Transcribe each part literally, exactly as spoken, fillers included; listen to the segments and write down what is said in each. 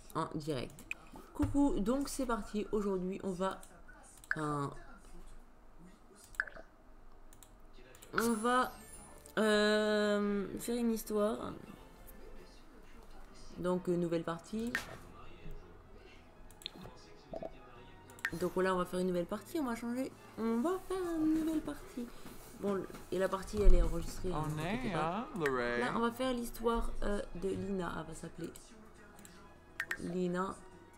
en direct. Coucou, donc c'est parti. Aujourd'hui, on va... Enfin, on va euh, faire une histoire. Donc, euh, nouvelle partie. Donc là, on va faire une nouvelle partie. On va changer. On va faire une nouvelle partie. Bon, et la partie, elle est enregistrée. Hein, On est, hein, là, on va faire l'histoire euh, de Lina. Elle va s'appeler Lina.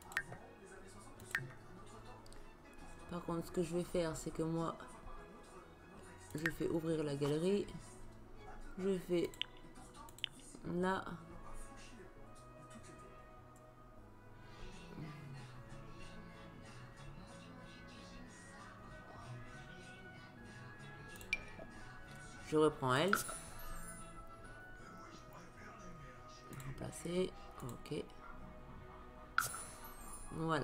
Par contre, ce que je vais faire, c'est que moi, je fais ouvrir la galerie. Je fais là. Je reprends elle. Remplacer. Ok. Voilà.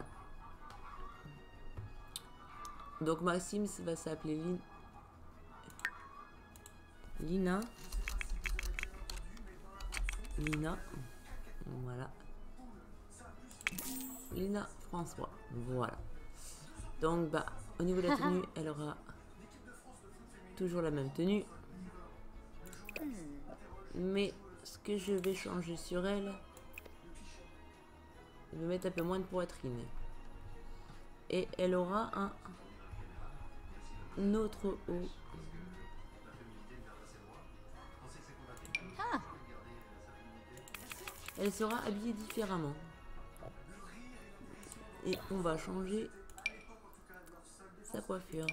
Donc Maxime va s'appeler Lin... Lina. Lina. Voilà. Lina François. Voilà. Donc bah au niveau de la tenue, elle aura toujours la même tenue. Mais ce que je vais changer sur elle, je vais mettre un peu moins de poitrine. Et elle aura un, un autre haut. Ah. Elle sera habillée différemment. Et on va changer sa coiffure.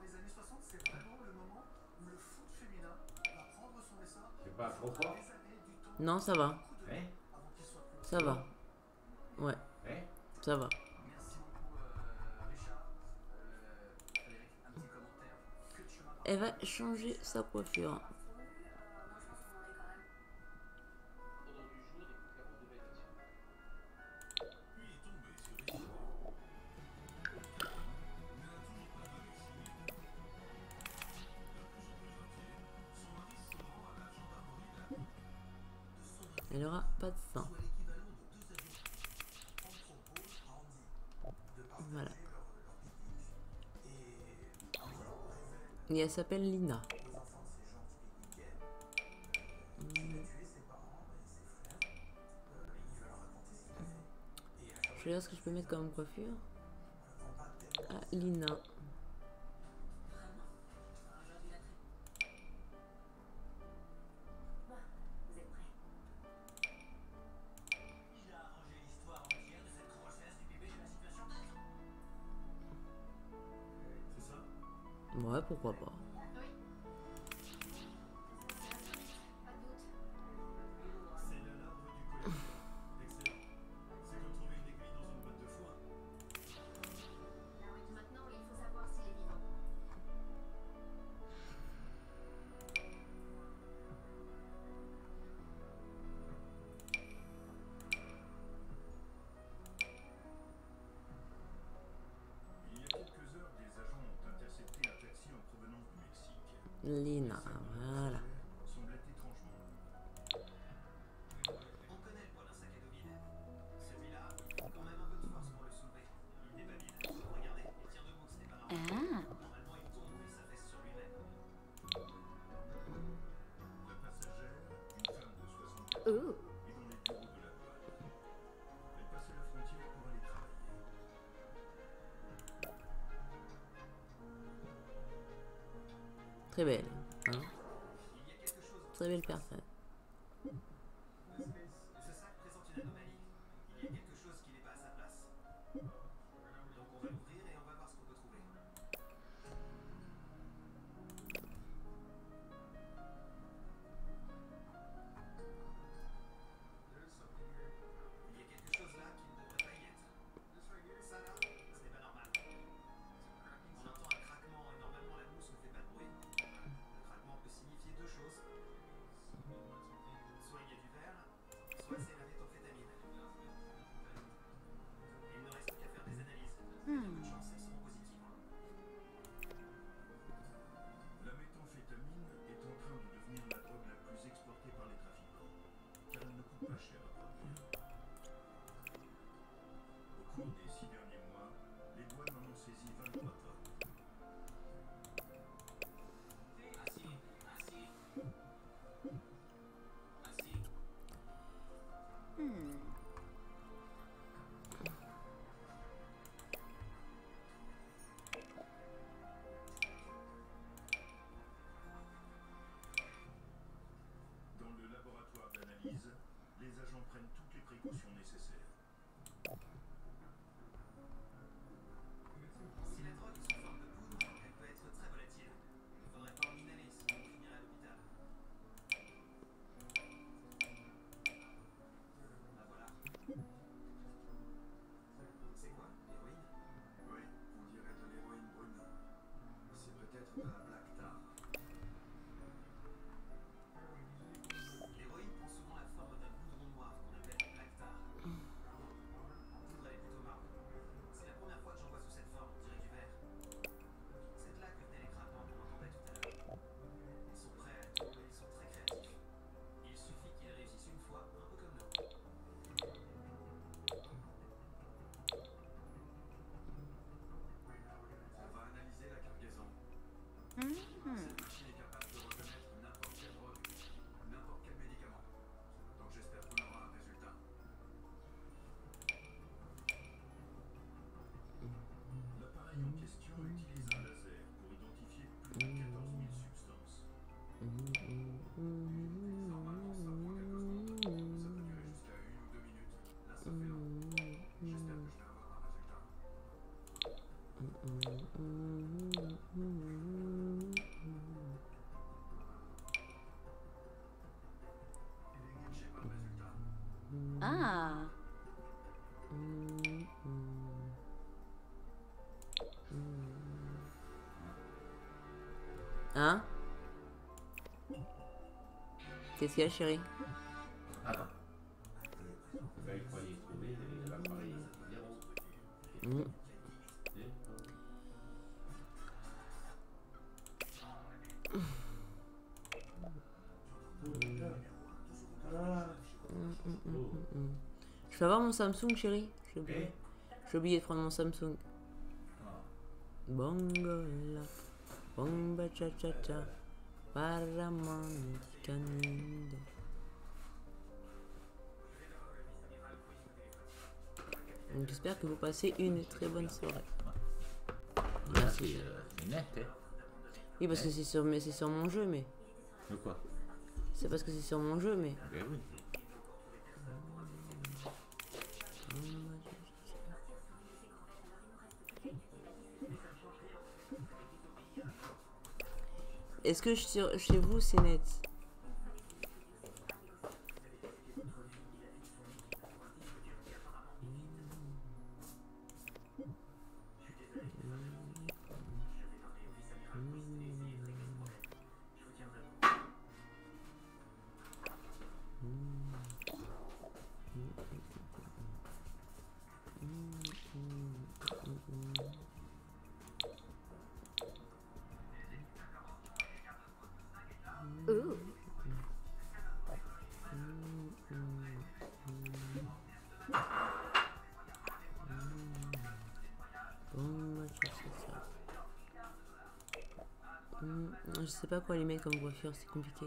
C'est pas trop fort? Non, ça va. Hein? Ça va. Ouais. Hein? Ça va. Elle va changer sa coiffure. Elle aura pas de sein. Voilà. Et elle s'appelle Lina. Je regarde ce que je peux mettre comme coiffure. Ah, Lina. Ouais, pourquoi pas. Lina, voilà. Ah. Ooh. Très belle. Hein, très belle personne. Ah. Hein? Qu'est-ce qu'il y a, chérie? Ah non. Ben, il croyait trouver l'appareil zéro. Mmh. Je peux avoir mon Samsung, chérie? J'ai oublié. J'ai oublié de prendre mon Samsung. Bongola, bomba cha cha cha, paramanticanindo. Donc j'espère que vous passez une très bonne soirée. Merci. C'est net, hein? Oui, parce que c'est sur, mais c'est sur mon jeu, mais. De quoi? C'est parce que c'est sur mon jeu, mais. Ben oui. Est-ce que sur, chez vous c'est net? Ooh. Je sais pas quoi lui mettre comme coiffure, c'est compliqué.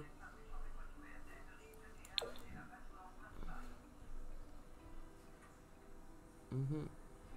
Mmh.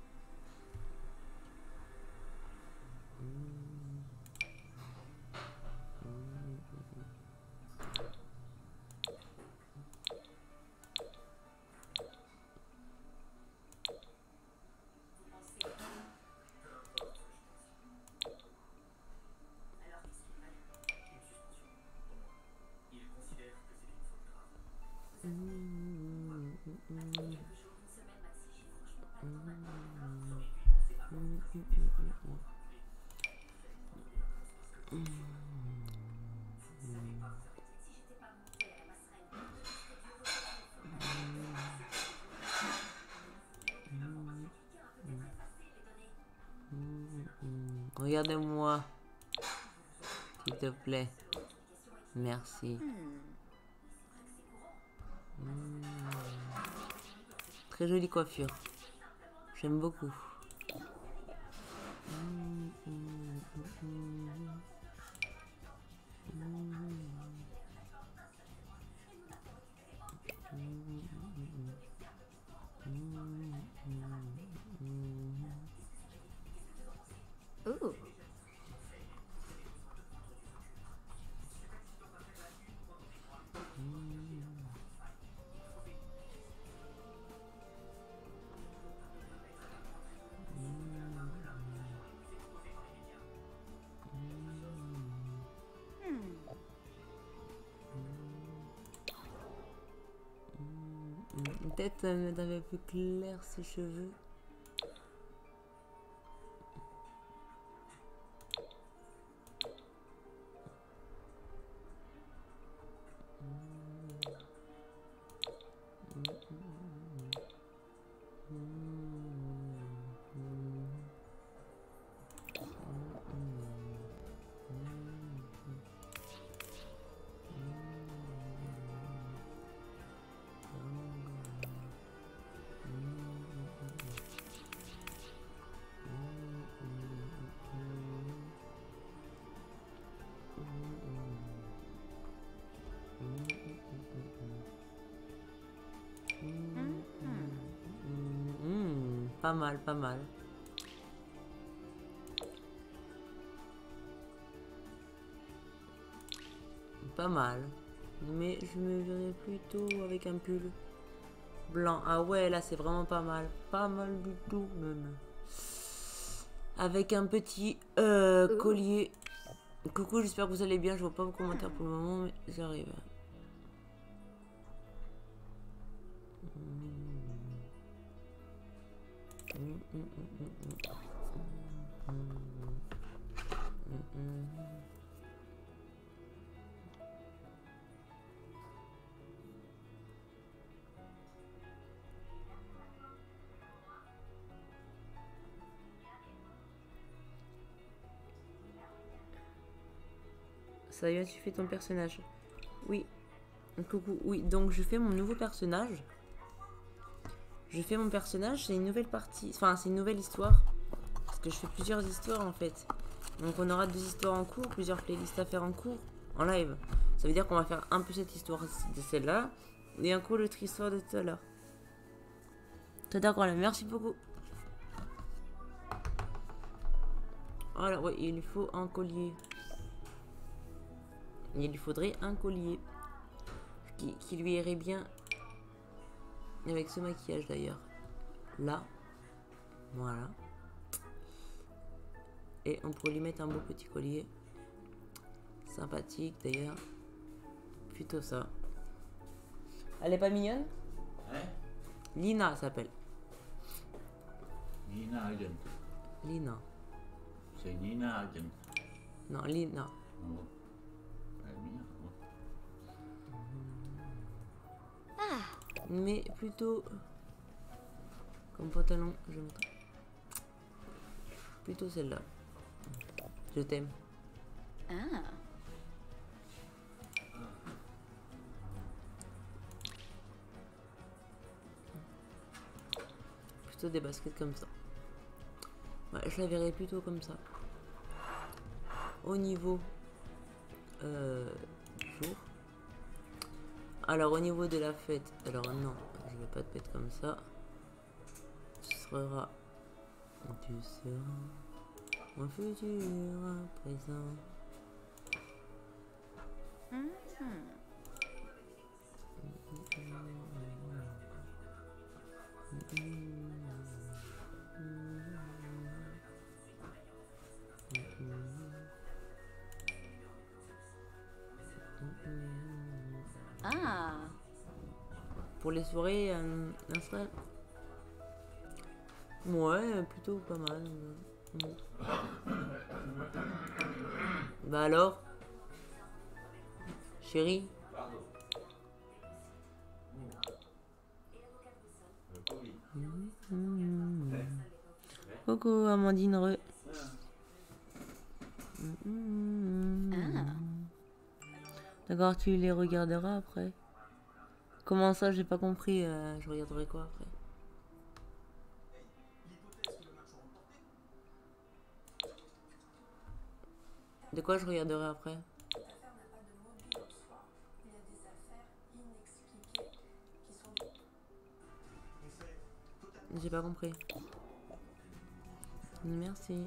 Regarde-moi, s'il te plaît. Merci. Mmh. Très jolie coiffure. J'aime beaucoup. Ooh. Peut-être euh, d'un peu plus clair ses cheveux. Pas mal, pas mal. Pas mal. Mais je me verrais plutôt avec un pull blanc. Ah ouais, là c'est vraiment pas mal. Pas mal du tout même. Avec un petit euh, collier. Coucou, j'espère que vous allez bien. Je vois pas vos commentaires pour le moment, mais j'arrive. Ça y est, tu fais ton personnage. Oui. Coucou. Oui, donc je fais mon nouveau personnage. Je fais mon personnage, c'est une nouvelle partie. Enfin, c'est une nouvelle histoire. Parce que je fais plusieurs histoires en fait. Donc on aura deux histoires en cours, plusieurs playlists à faire en cours, en live. Ça veut dire qu'on va faire un peu cette histoire de celle-là. Et un coup l'autre histoire de tout à l'heure. Tout d'accord là, merci beaucoup. Voilà, ouais, il faut un collier. Il lui faudrait un collier. Qui, qui lui irait bien. Avec ce maquillage d'ailleurs. Là. Voilà. Et on pourrait lui mettre un beau petit collier. Sympathique d'ailleurs. Plutôt ça. Elle est pas mignonne? Hein? Lina s'appelle. Nina Hagen. Lina. C'est Nina Hagen. Non, Lina. Oh. Elle est bien, oh. Mais plutôt comme pantalon, je montre. Plutôt celle-là. Je t'aime. Ah. Plutôt des baskets comme ça. Ouais, je la verrais plutôt comme ça. Au niveau euh, du jour. Alors au niveau de la fête, alors non, je vais pas te mettre comme ça. Tu seras, tu seras mon futur à présent. Mm-hmm. Ah. Pour les soirées, un Insta. Ouais, plutôt pas mal. Mm. Bah alors, chérie. Pardon. Le Covid. Mmh. Coucou Amandine Re. Mmh. Ah. D'accord, tu les regarderas après. Comment ça, j'ai pas compris. Euh, je regarderai quoi après? De quoi je regarderai après? J'ai pas compris. Merci.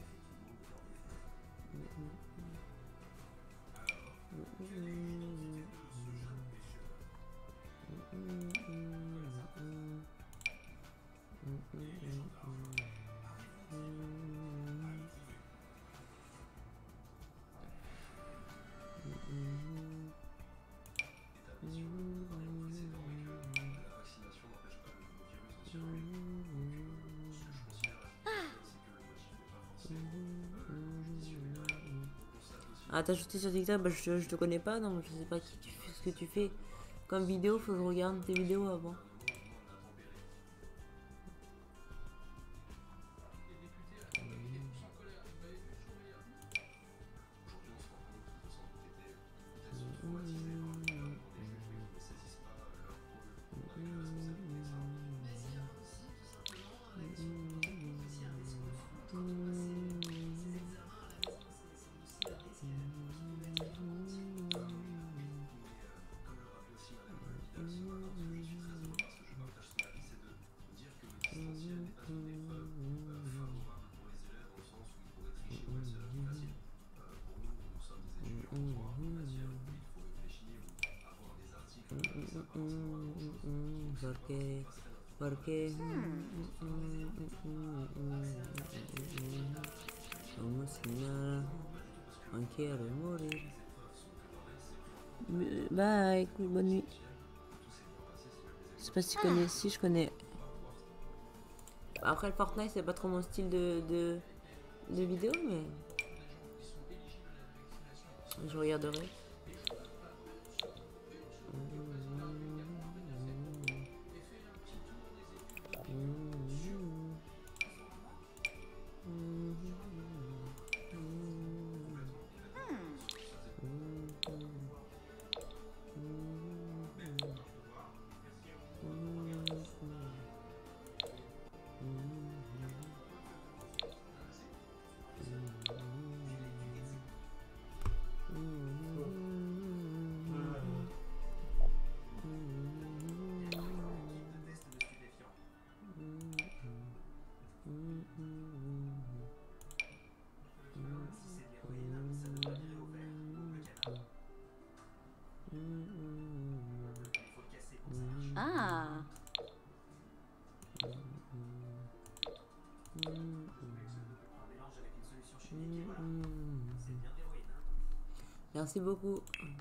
Ah, t'as ajouté sur TikTok? Bah, je, je te connais pas, donc je sais pas qui tu fais, ce que tu fais comme vidéo. Faut que je regarde tes vidéos avant. Porque, porque como si nada, no quiero morir. Bye, écoute, bonne nuit. Je sais pas si tu connais, si je connais. Après le Fortnite, c'est pas trop mon style de, de, de vidéo, mais je regarderai. Ah. Merci beaucoup.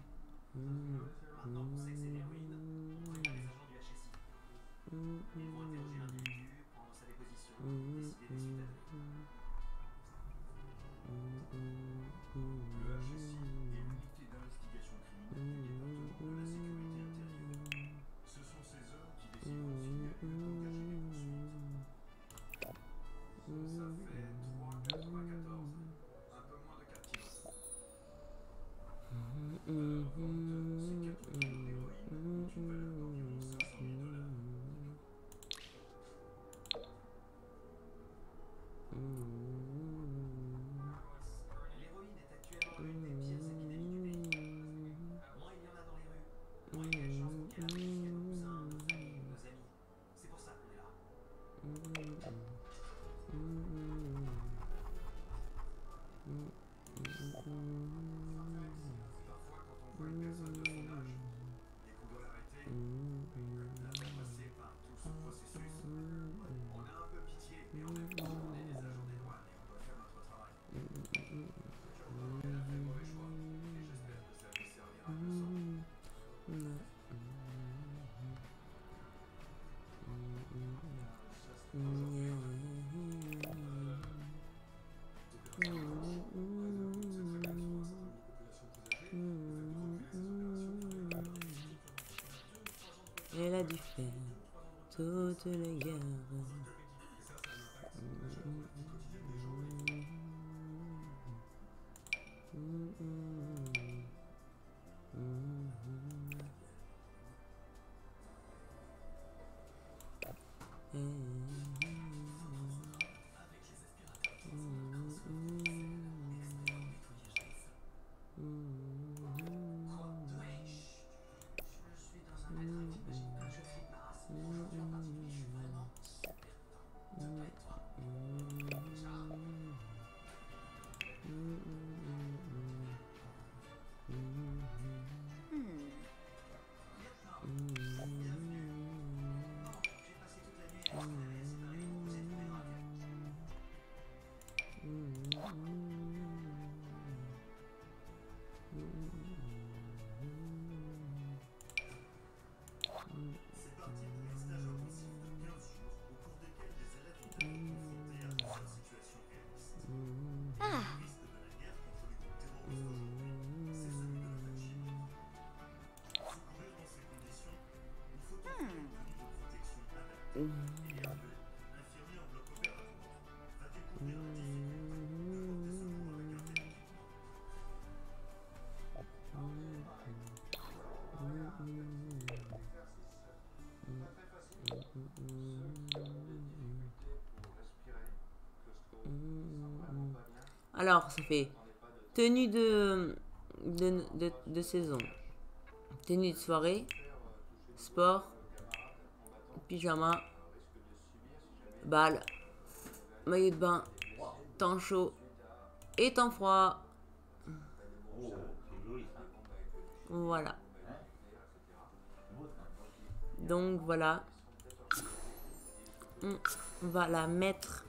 Elle a dû faire toutes les guerres. Alors, ça fait tenue de, de, de, de saison, tenue de soirée, sport, pyjama, balle, maillot de bain, temps chaud et temps froid. Oh, c'est joli ça. Voilà. Hein? C'est beau ça. Donc voilà. On va la mettre.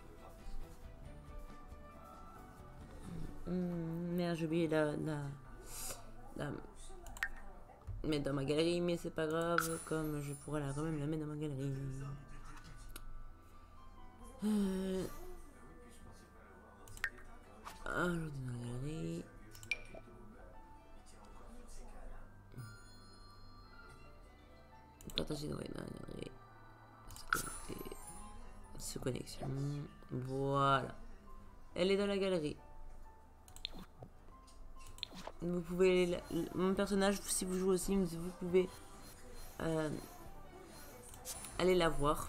Hum, Merde, j'ai oublié la, la, la mettre dans ma galerie, mais c'est pas grave, comme je pourrais la, quand même la mettre dans ma galerie. Euh... Ah, je dans la galerie. Partager dans la galerie. Sous connexion. Voilà. Elle est dans la galerie. Vous pouvez... Mon personnage, si vous jouez aux Sims, vous pouvez euh, aller la voir.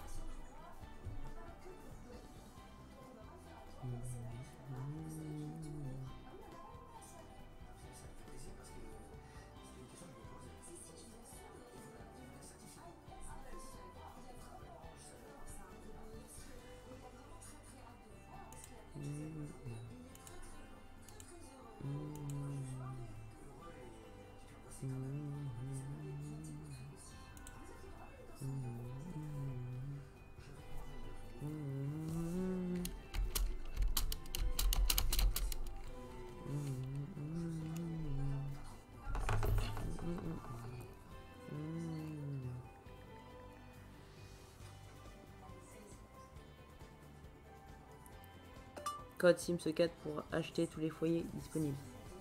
Code Sims quatre pour acheter tous les foyers disponibles.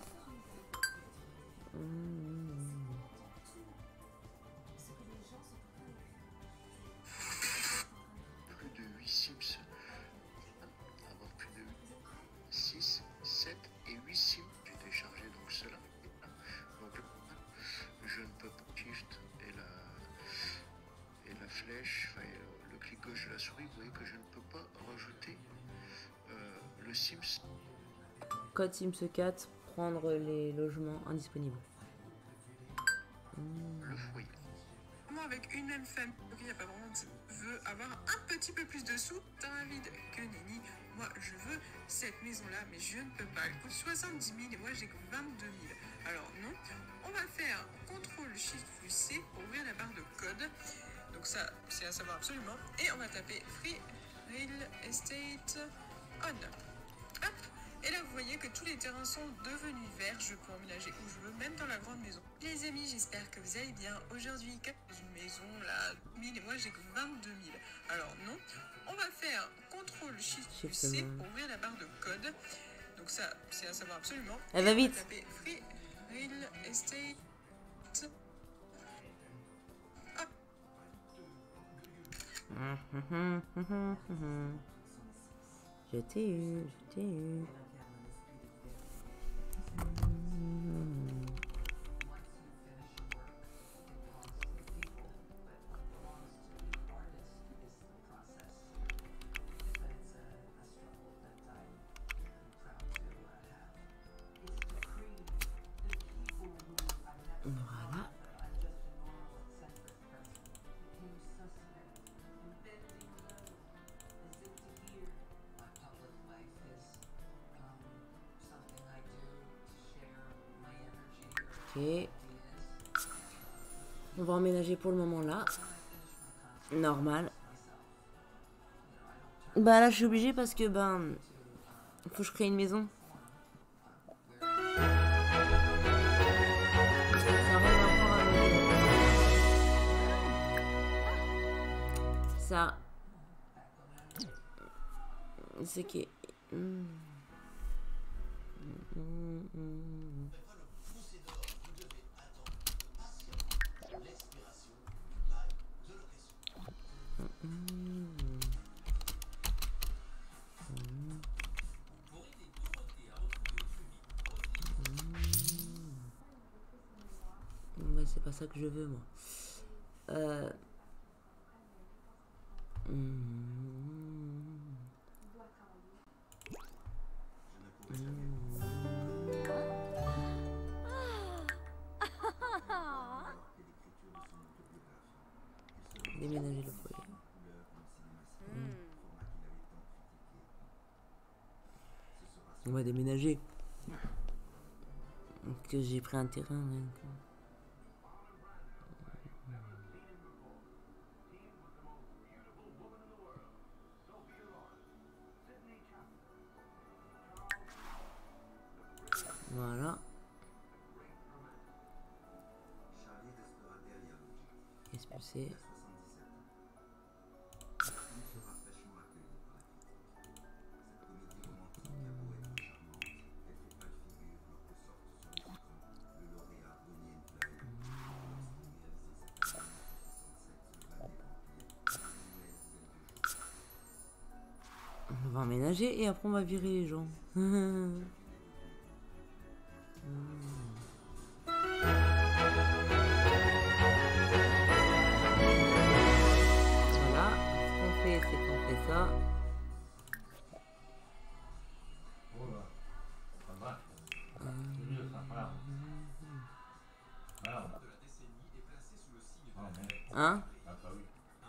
Plus de huit Sims, avoir plus de six, sept et huit Sims. J'ai téléchargé donc cela. Donc je ne peux pas shift et la, et la flèche, enfin, et le clic gauche de la souris, vous voyez que je ne peux pas rajouter euh, le Sims. Code Sims quatre, prendre les logements indisponibles. Le foyer. Avec une même femme, donc il n'y a pas vraiment de veux avoir un petit peu plus de sous dans la vie que Nini. Moi, je veux cette maison-là, mais je ne peux pas. Elle coûte soixante-dix mille et moi, j'ai que vingt-deux mille. Alors non, on va faire contrôle shift plus C pour ouvrir la barre de code. Donc ça, c'est à savoir absolument. Et on va taper Free Real Estate On. Hop. Et là, vous voyez que tous les terrains sont devenus verts. Je peux emménager où je veux, même dans la grande maison. Les amis, j'espère que vous allez bien. Aujourd'hui, dans une maison, là, mille et moi, j'ai que vingt-deux mille. Alors non, on va faire contrôle shift plus C pour ouvrir la barre de code. Donc ça, c'est à savoir absolument. Elle va vite. On va taper Free Real Estate. Hop. Je t'ai eu, je t'ai eu. Voilà. Ok. On va emménager pour le moment là. Normal. Bah là je suis obligée parce que ben faut que je crée une maison. Ça arrive encore à me- Ça. C'est qui. Hmm. Hmm, hmm. Ouais, c'est pas ça que je veux moi. Euh... Déménager le foyer. On va déménager. Que j'ai pris un terrain. Donc. Voilà. Expulsé. On va emménager et après on va virer les gens. Voilà, ce qu'on fait, c'est qu'on fait ça. Voilà. Ça va. C'est mieux, ça. Voilà. Voilà. Ah, merde. Hein? Ah, bah oui.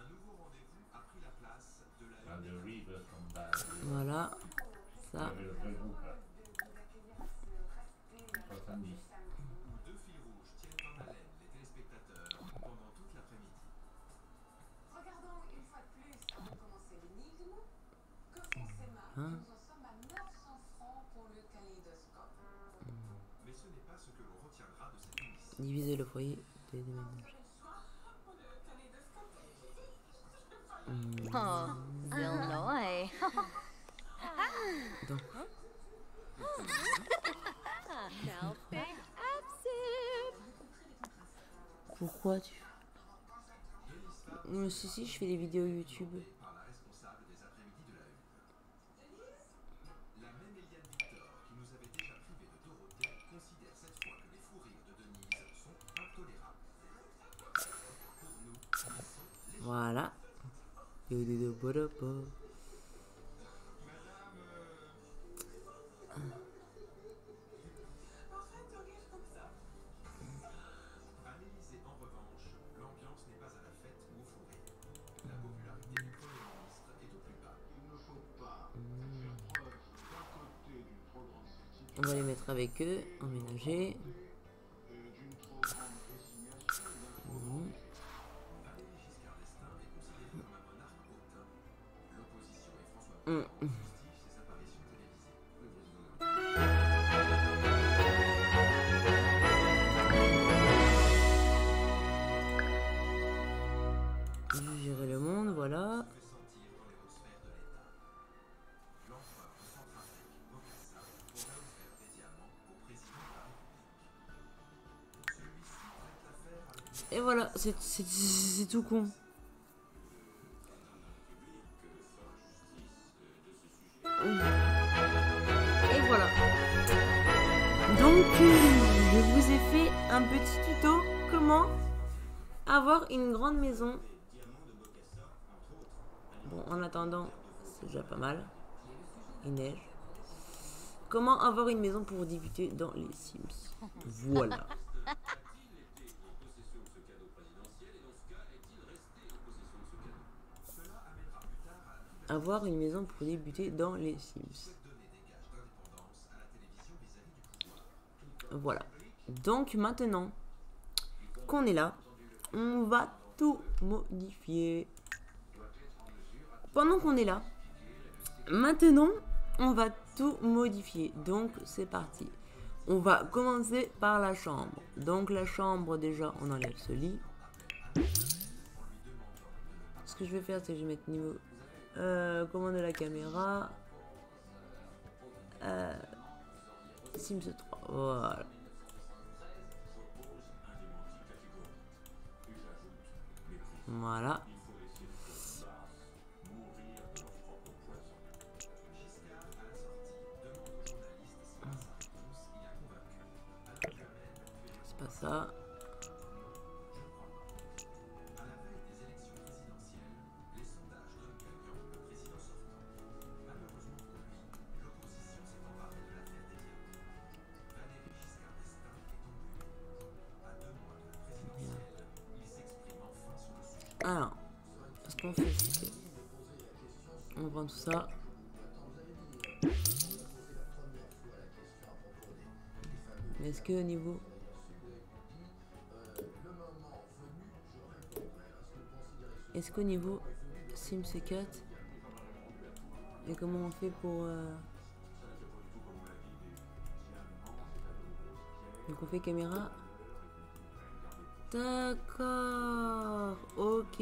Ah, de Rive, comme ça. Voilà. Ça. Il y avait le vrai groupe, là. soixante-dix. Deux fils rouges tiennent en haleine les téléspectateurs pendant toute l'après-midi. Regardons une fois de plus avant de commencer l'énigme. Que font ces mains? Hein? Nous en sommes à neuf cents francs pour le kaléidoscope. Mais ce n'est pas ce que l'on retiendra de cette émission. Diviser le foyer de déménage. Oh, Illinois. Donc, Now big absent. pourquoi tu... Euh, si, si, je fais des vidéos YouTube. Par la responsable des après-midi de la Une. La même Eliane Victor, qui nous avait déjà privé de Dorothée, considère cette fois que les fous rires de Denise sont intolérables. Pour nous, ils sont légers. Voilà. À l'Élysée, en revanche, l'ambiance n'est pas à la fête ou au fou rire. La popularité du Premier ministre est au plus bas. Il ne faut pas faire preuve d'un côté d'une trop grande certitude On va les mettre avec eux, emménager. et d'une trop grande résignation d'un trop grand Valéry Giscard d'Estaing est considéré comme un monarque hautain. L'opposition et François Hum. Mitterrand fustigent ses apparitions télévisées. Gérer le monde, voilà. Fait sentir dans les hautes sphères de l'État. L'empereur de Centrafrique, Bokassa, aurait offert des diamants au président de la République. Celui-ci traite l'affaire avec Et voilà, c'est c'est- c'est tout con. Et voilà. Donc, euh, je vous ai fait un petit tuto comment avoir une grande maison. Bon, en attendant, c'est déjà pas mal. Il neige. Comment avoir une maison pour débuter dans les Sims. Voilà. Avoir une maison pour débuter dans les Sims. Voilà. Donc maintenant qu'on est là, on va tout modifier. Pendant qu'on est là, maintenant, on va tout modifier. Donc c'est parti. On va commencer par la chambre. Donc la chambre, déjà, on enlève ce lit. Ce que je vais faire, c'est que je vais mettre niveau euh, commande de la caméra. Euh, Sims trois. Voilà. Voilà. C'est pas ça. À la veille des élections présidentielles, les sondages donnent On va prendre tout ça. Est-ce que au niveau... Est-ce qu'au niveau Sims quatre, et comment on fait pour... Euh... Donc on fait caméra. D'accord. Ok.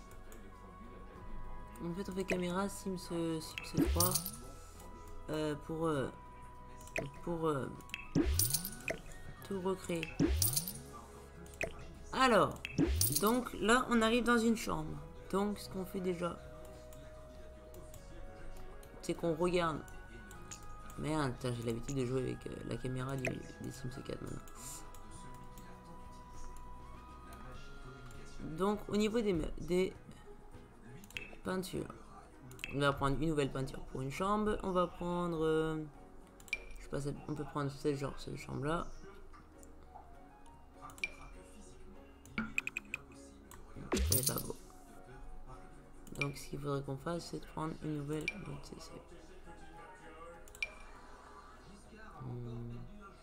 En fait on fait caméra Sims, Sims trois. Euh, pour... Euh, pour... Euh, tout recréer. Alors, donc là on arrive dans une chambre. Donc ce qu'on fait déjà, c'est qu'on regarde. Merde, j'ai l'habitude de jouer avec euh, la caméra du, des Sims quatre maintenant. Donc au niveau des, des peintures, on va prendre une nouvelle peinture pour une chambre. On va prendre... Euh, je sais pas, on peut prendre ce genre, cette chambre là. C'est pas beau. Donc ce qu'il faudrait qu'on fasse, c'est de prendre une nouvelle C C. Hmm.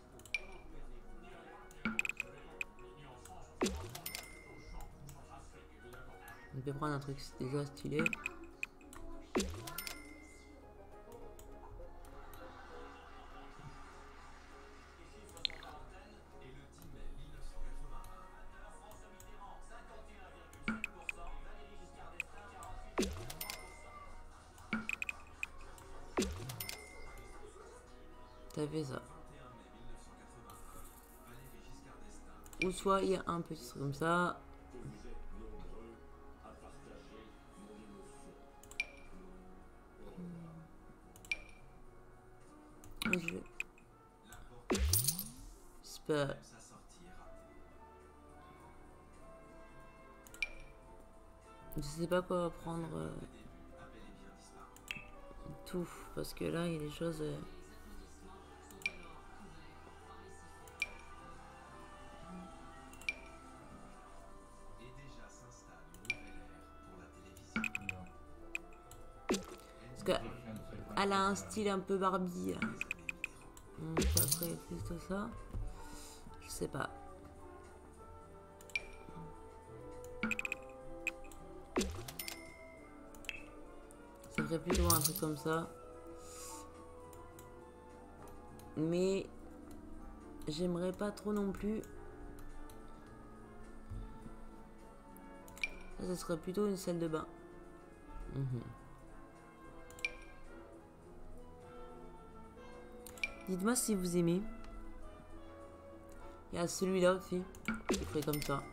On peut prendre un truc déjà stylé. T'as fait ça. Ou soit il y a un petit truc comme ça. Je vais... C'est pas... Je sais pas quoi prendre euh... tout, parce que là il y a des choses... Euh... Parce qu'elle a un style un peu Barbie. Donc après, plus tout ça. Je sais pas. Ça ferait plutôt un truc comme ça. Mais j'aimerais pas trop non plus. Ça, ça serait plutôt une salle de bain. Mmh. Dites-moi si vous aimez. Il y a celui-là aussi qui est fait comme ça.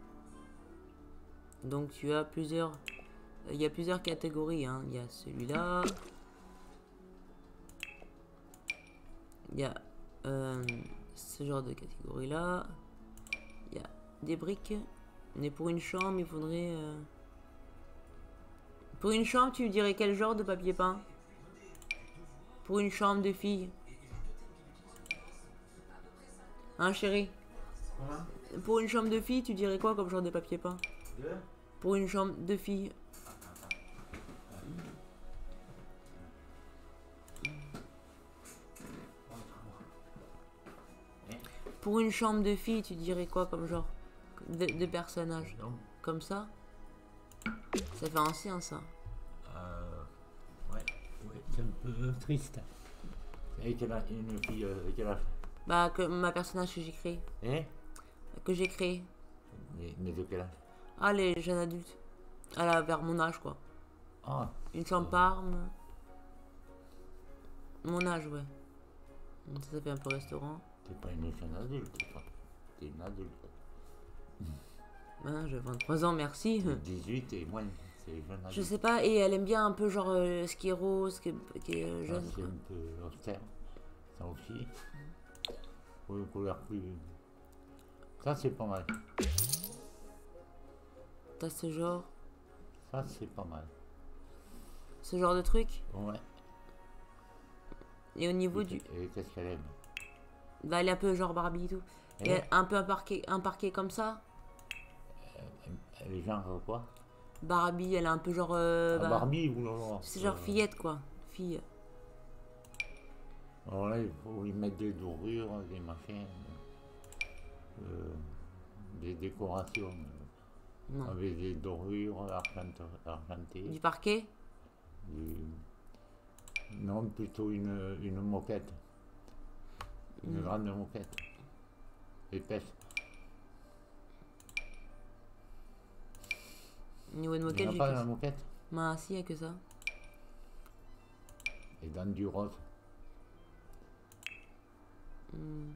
Donc tu as plusieurs... Il y a plusieurs catégories. Hein. Il y a celui-là. Il y a euh, ce genre de catégorie-là. Il y a des briques. Mais pour une chambre, il faudrait... Euh... Pour une chambre, tu dirais quel genre de papier peint? Pour une chambre de fille. Hein, chérie? Quoi? Pour une chambre de fille, tu dirais quoi comme genre de papier peint? Deux? Pour une chambre de fille. Pour une chambre de fille, tu dirais quoi comme genre de, de personnage? Non. Comme ça? Ça fait ancien, ça. Euh, ouais, ouais, c'est un peu triste. Et quelle a une fille, euh, quelle âge? Bah, que ma personnage que j'ai créé. Hein? Que j'ai créé. Mais, mais de quel âge? Ah, les jeunes adultes. Elle a vers mon âge, quoi. Ah. Une chambre parme. Mon âge, ouais. Ça, ça fait un peu restaurant. T'es pas une jeune adulte, toi. T'es une adulte. Ah, j'ai vingt-trois ans, merci. dix-huit et moins, c'est jeune adulte. Je sais pas, et elle aime bien un peu genre euh, ce qui est rose, ce qui est, qui est euh, Ça, jeune. c'est un peu austère. Ça aussi. Pour une couleur plus... Ça, c'est pas mal. T'as ce genre, Ça, c'est pas mal. ce genre de truc. Ouais. Et au niveau Et, du... et qu'est-ce qu'elle aime? Bah, elle est un peu genre Barbie et tout. Et Eh elle- un peu un parquet, un parquet comme ça. Elle est genre quoi? Barbie, elle est un peu genre. Euh, Ah, bah, Barbie, oulala. c'est genre Euh, fillette quoi. Fille. Alors là, il faut lui mettre des dorures, des machins, euh, des décorations euh, Non. avec des dorures argent- argentées. Du parquet. du- Non, plutôt une, une moquette. Une Mm. grande moquette. Épaisse. Niveau de Il n'y moquette, en a j'ai pas que dans la ça. moquette. Bah, si, y a que ça. Et dans du rose. Mm.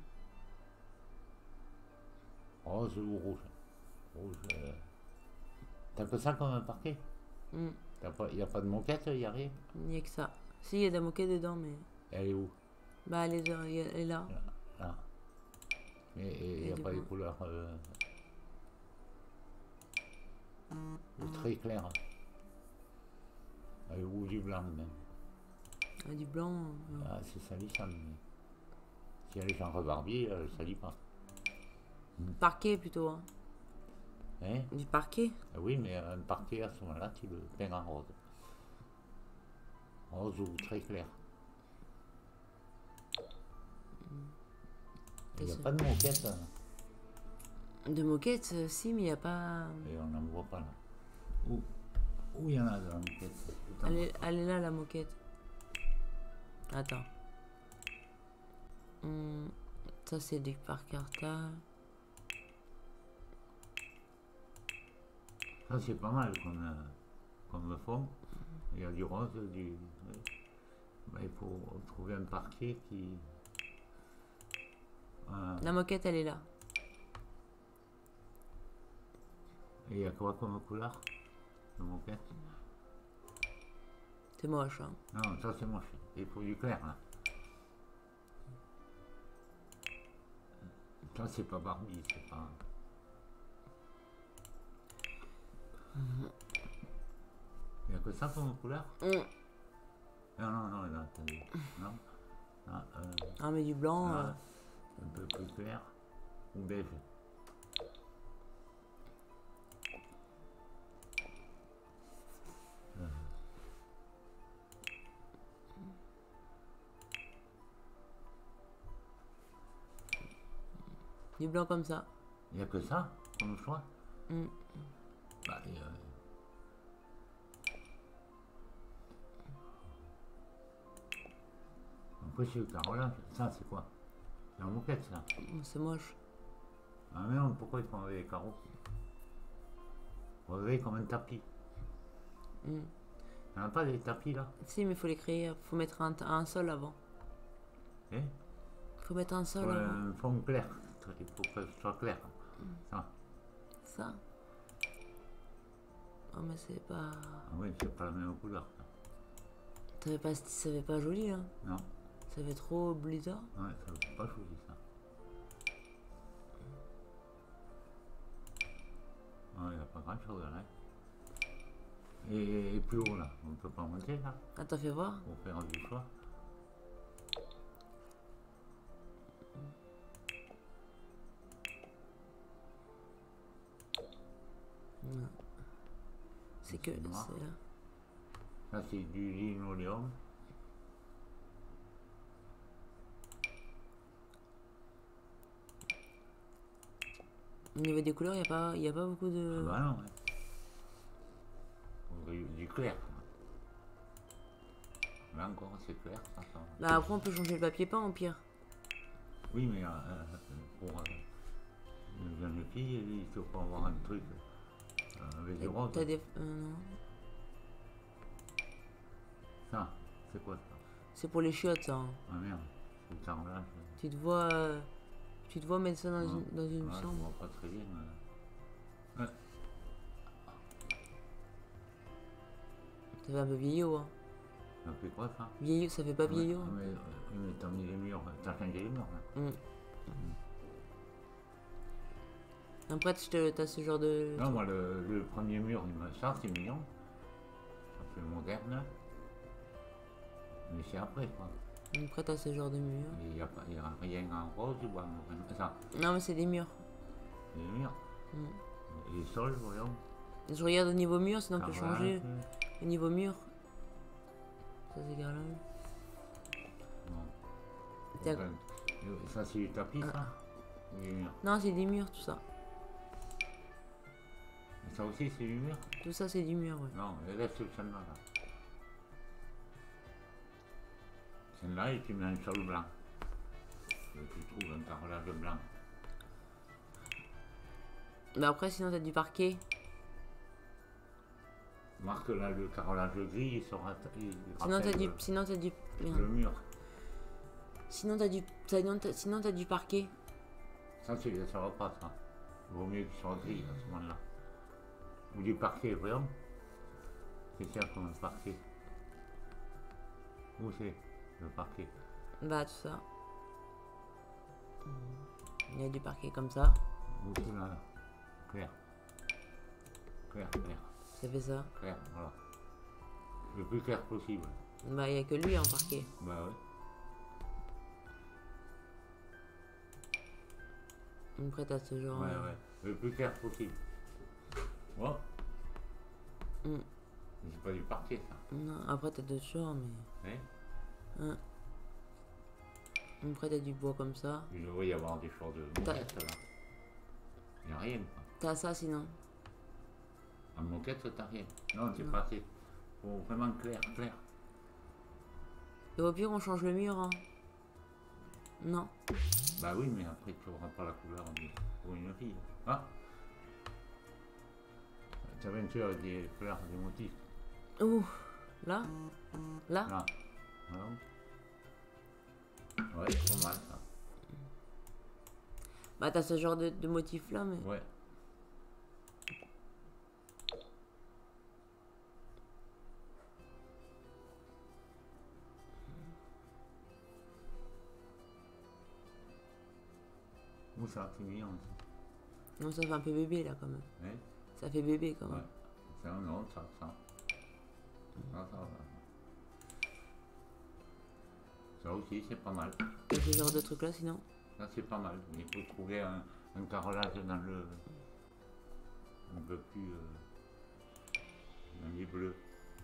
Rose ou rouge. Rouge. euh. T'as que ça comme un parquet. Mm. Il n'y a pas de moquette, il n'y a rien. Y a que ça. Si, y a de la moquette dedans, mais. Elle est où? Bah, elle est, dans- y a- elle est là. Là. Mais il Et n'y a du pas coup- les couleurs euh, très claires. Euh, ou du blanc même. Ah, du blanc. euh, Ah, c'est salissant. Mais... Si elle est genre Barbie, elle ne salit pas. Parquet plutôt. Hein. Hein? Du parquet. Ah oui, mais un parquet à ce moment-là, tu le peins en rose. Rose ou très clair. Il n'y a Et pas de moquette. Hein. De moquette, euh, si, mais y a pas. Et on n'en voit pas là. Où Où il y en a de la moquette? Tout en Elle bas. est, elle est là, la moquette. Attends. Hum, ça, c'est du par cartable. Ça, c'est pas mal comme, euh, comme fond. Il y a du rose, du. Oui. Ben, il faut trouver un parquet qui. Voilà. La moquette, elle est là. Et il y a quoi comme couleur de moquette? C'est moche, hein. Non, ça c'est moche. Il faut du clair là. Ça c'est pas Barbie, c'est pas. Il n'y a que ça comme couleur? Hum. Non, non, non, non, attendez. Non. Ah, euh, Ah, mais du blanc. là, euh, un peu plus clair. Ou beige. Euh, Du blanc comme ça. Il n'y a que ça comme choix? Hum. Bah, et, euh, Après, c'est le carrelage. Ça, c'est quoi? C'est en moquette, ça. Hum, C'est moche. Ah, mais non, pourquoi ils font avec les carreaux? Vous avez comme un tapis. Hum. Il n'y en a pas des tapis, là? Si, mais faut les créer. Faut mettre un, un sol avant. Eh? Faut mettre un sol Faut avant. un fond clair. Il faut que ce soit clair. Ça. Ça. Oh, mais c'est pas. Ah oui, c'est pas la même couleur. Ça fait pas, ça fait pas joli, hein. Non. Ça fait trop blizzard. Ouais, ça c'est pas joli, ça. Ah, il n'y a pas grand chose là. Et, et plus haut là, on peut pas monter là, Attends, fais voir. pour faire du choix. Non. C'est que. C'est noir. C'est là. Ça c'est du linoléum. Au niveau des couleurs, il n'y a, pas- y a pas beaucoup de. Ah bah non, ouais. On veut du clair. Là encore c'est clair, ça, ça. Bah, après, on peut changer le papier peint, au pire. Oui, mais euh, euh, pour euh, une jeune fille, il faut pas avoir un truc euh, avec du rose. T'as des. euh, non. Ça, c'est quoi ça? C'est pour les chiottes, ça. hein. Ah merde, c'est le carrelage. Tu te vois. euh, Tu te vois mettre ça dans Ouais. une, dans une Ouais, je chambre. vois pas très bien. mais- Ça fait un peu vieillot, hein. Ça fait quoi ça? Vieillot, ça fait pas Ouais, vieillot. ah, mais, euh, mais t'as mis les murs, t'as changé les murs là. Mm. Après, tu te- t'as ce genre de. Non, moi le, le premier mur, il me... ça c'est mignon. Ça fait moderne. Mais c'est après quoi. Après, t'as ce genre de mur. Il n'y a, pas- il y a rien en rose ou en ça, Non, mais c'est des murs. c'est les murs. Mm. Et les sols, voyons. Je regarde au niveau mur, sinon on peut Carrelage. changer. Au niveau mur. Ça c'est carrelage. Non. T'as- Enfin, euh, ça c'est du tapis, Ah. ça? Ou du mur? Non, c'est des murs tout ça. Et ça aussi c'est du mur? Tout ça c'est du mur, ouais. Non, reste celle-là. Là. Celle-là et tu mets un sol blanc. Et tu trouves un carrelage blanc. Bah après, sinon t'as du parquet. Marque là le carrelage gris, il sera. Il Sinon t'as rappelle du. le- Sinon t'as du. merde. Le mur. Sinon t'as du. Sinon t'as sinon, t'as du parquet. Ça, c'est- ça va pas, ça. Vaut mieux qu'il soit gris à ce moment-là. Ou du parquet, voyons. C'est ça comme un parquet. Où c'est le parquet? Bah tout ça. Il y a du parquet comme ça. Où c'est là, là? Clair. Clair, clair, Ça fait ça. clair, voilà. Le plus clair possible. Bah il y a que lui en parquet. Bah ouais. Après t'as ce genre. Ouais, euh, ouais. Le plus clair possible. Bon. Mm. C'est pas du parquet, ça. Non, après t'as d'autres genres, mais. Hein? Hein. Après t'as du bois comme ça. Il devrait y avoir des choses de T'as- moquette, là. Il n'y a rien, quoi. T'as ça sinon. En moquette, t'as rien. Non, c'est Non. pas assez. Faut vraiment clair, clair. Et au pire on change le mur, hein. Non. Bah oui, mais après tu n'auras pas la couleur de- pour une fille. Hein? Tu as bien sûr avec des fleurs, des motifs. Ouh. Là. Là. Là. Voilà. Ouais, c'est pas mal ça. Bah t'as ce genre de, de motif là, mais. Ouais. Où ça, c'est mignon ça. Non, ça fait un peu bébé là quand même. Hein? Ça fait bébé quand Ouais. même. C'est un non, ça, ça. Ça, ça, va. Ça aussi, c'est pas mal. Et ce genre de truc là sinon. Ça, c'est pas mal. Il faut trouver un, un carrelage dans le. Un peu plus. Euh, dans les bleus.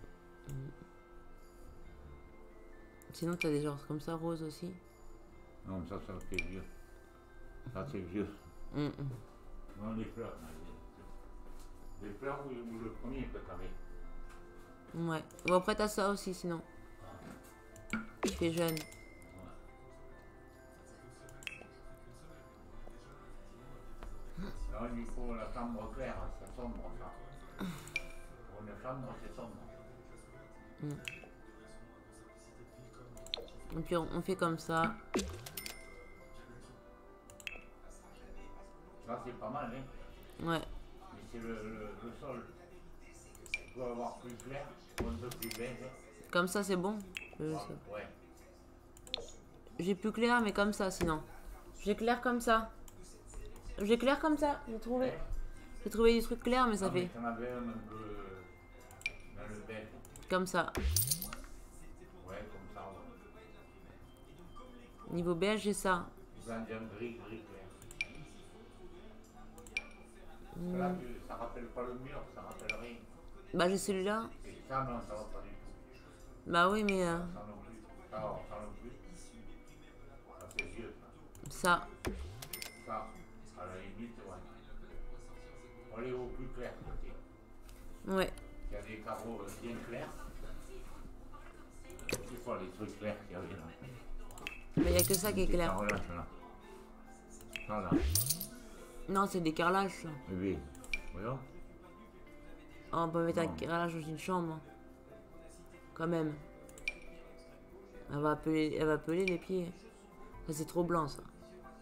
Sinon t'as des genres comme ça, rose aussi. Non, ça, ça c'est vieux. Ça, c'est vieux. Mm, mm. Non, les fleurs. là, les- Les fleurs ou, ou le premier que t'avais. Ouais. Ou après t'as ça aussi sinon. Qui fait jeune. Là, il faut la chambre claire, c'est sombre ça. Pour une chambre, c'est sombre. Et puis on, on fait comme ça. Ça, c'est pas mal, hein. Ouais. Mais c'est le, le, le sol. Il faut avoir plus clair, un peu plus beige. Comme ça c'est bon. Je- ça. Ouais. J'ai plus clair mais comme ça sinon. J'ai clair comme ça. J'ai clair comme ça. J'ai trouvé. J'ai trouvé des trucs clairs mais ça Non, mais fait t'en avais un un peu dans le beige. comme ça. Ouais, comme ça. Ouais. Niveau beige j'ai ça. Dans un gris, gris clair. Mm. Là, tu- ça rappelle pas le mur, ça rappelle rien. Bah j'ai celui-là. Et ça, non, ça va pas du tout. Bah oui mais euh, Ça non plus. Ça, ça non plus. Ça, c'est vieux, ça. ça. Ça, à la limite, ouais. On est au plus clair, côté. Ouais. Il y a des carreaux euh, bien clairs. C'est quoi les trucs clairs qu'il y avait là? Mais il y a que ça qui est Des clair. carrelages, là. Ça, là. Non c'est des carrelages ça. Eh oui. Voyons. Oh, on peut mettre un Non. carrelage dans une chambre. hein. Quand même. Elle va appeler, elle va appeler les pieds. Ça c'est trop blanc ça.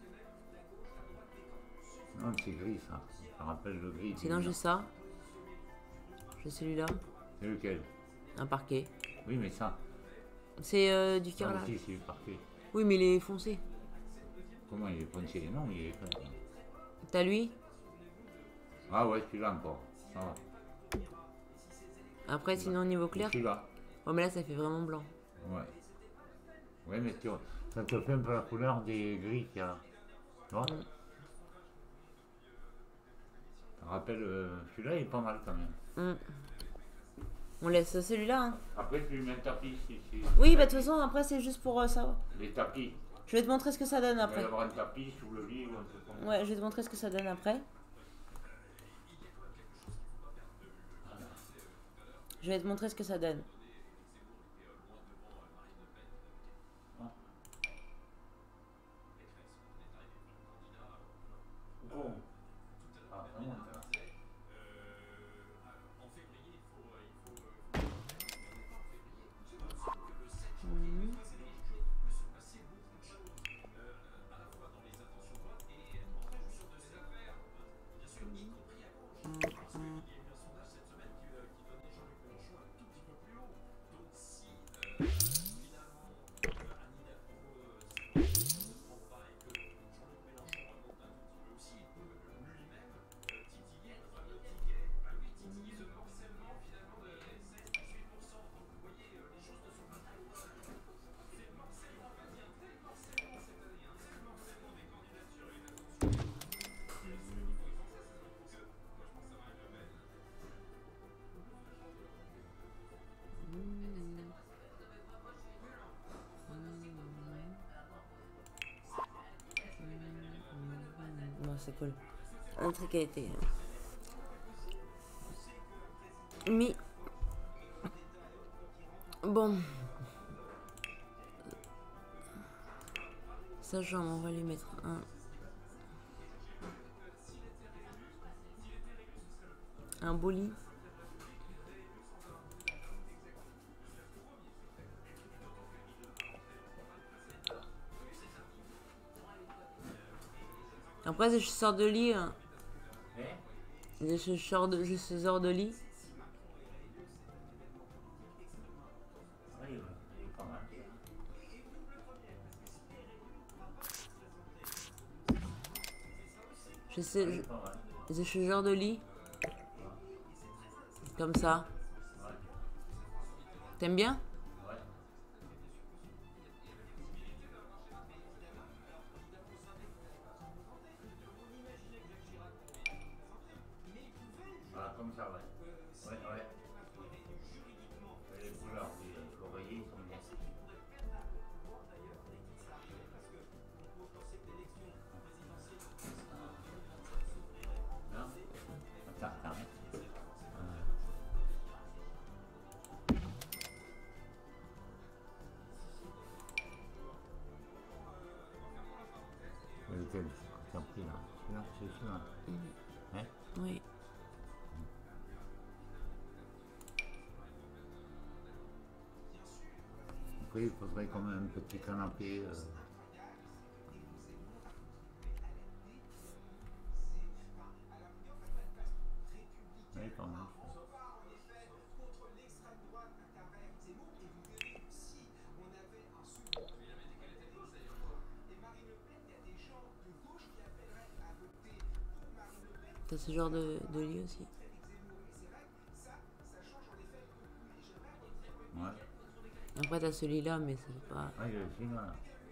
Non, c'est gris, ça. Ça rappelle le gris. du Sinon j'ai mur. ça. J'ai celui-là. C'est lequel? Un parquet. Oui, mais ça. C'est euh, du Ça carrelage. aussi, c'est du parquet. Oui mais il est foncé. Comment il est poncé? Non, il est clair. T'as lui. Ah ouais, celui-là encore. Ça va. Après sinon au niveau clair. Celui-là. Oh mais là ça fait vraiment blanc. Ouais. Ouais, mais tu vois, ça te fait un peu la couleur des gris qu'il y a là. Tu vois? Mm. Ça Rappelle, euh, celui-là il est pas mal quand même. Mm. On laisse celui-là. Hein. Après tu lui mets un tapis si, si- Oui, bah de toute façon, après, c'est juste pour euh, ça. Les tapis. Je vais te montrer ce que ça donne Il va y après. avoir un tapis sous le lit ou un truc comme ça. Ouais, je vais te montrer ce que ça donne après. Je vais te montrer ce que ça donne. Bon. Ah, vraiment, ça. Bon, c'est cool. Un truc a été mis. Bon. Ça, genre, on va lui mettre un. Un beau lit. Après, je sors de lit. Hein. Je sors de, je sors de lit. Oui, il est pas mal. Je sais, Il je, est pas mal. je suis genre de lit. Comme ça. T'aimes bien? Ouais. Voilà, comme ça, ouais. Ouais, ouais. Et les couleurs, oui, l'oreiller, ils sont bien. Non? Attends, attends. Lequel tu as pris là? Celui-là, c'est celui-là. Hein? Oui. Après, il faudrait quand même un petit canapé. Euh... Oui, quand même. T'as ce genre de, de lit aussi. Ouais. Après, t'as celui-là, mais c'est pas. Ah, il y a aussi là.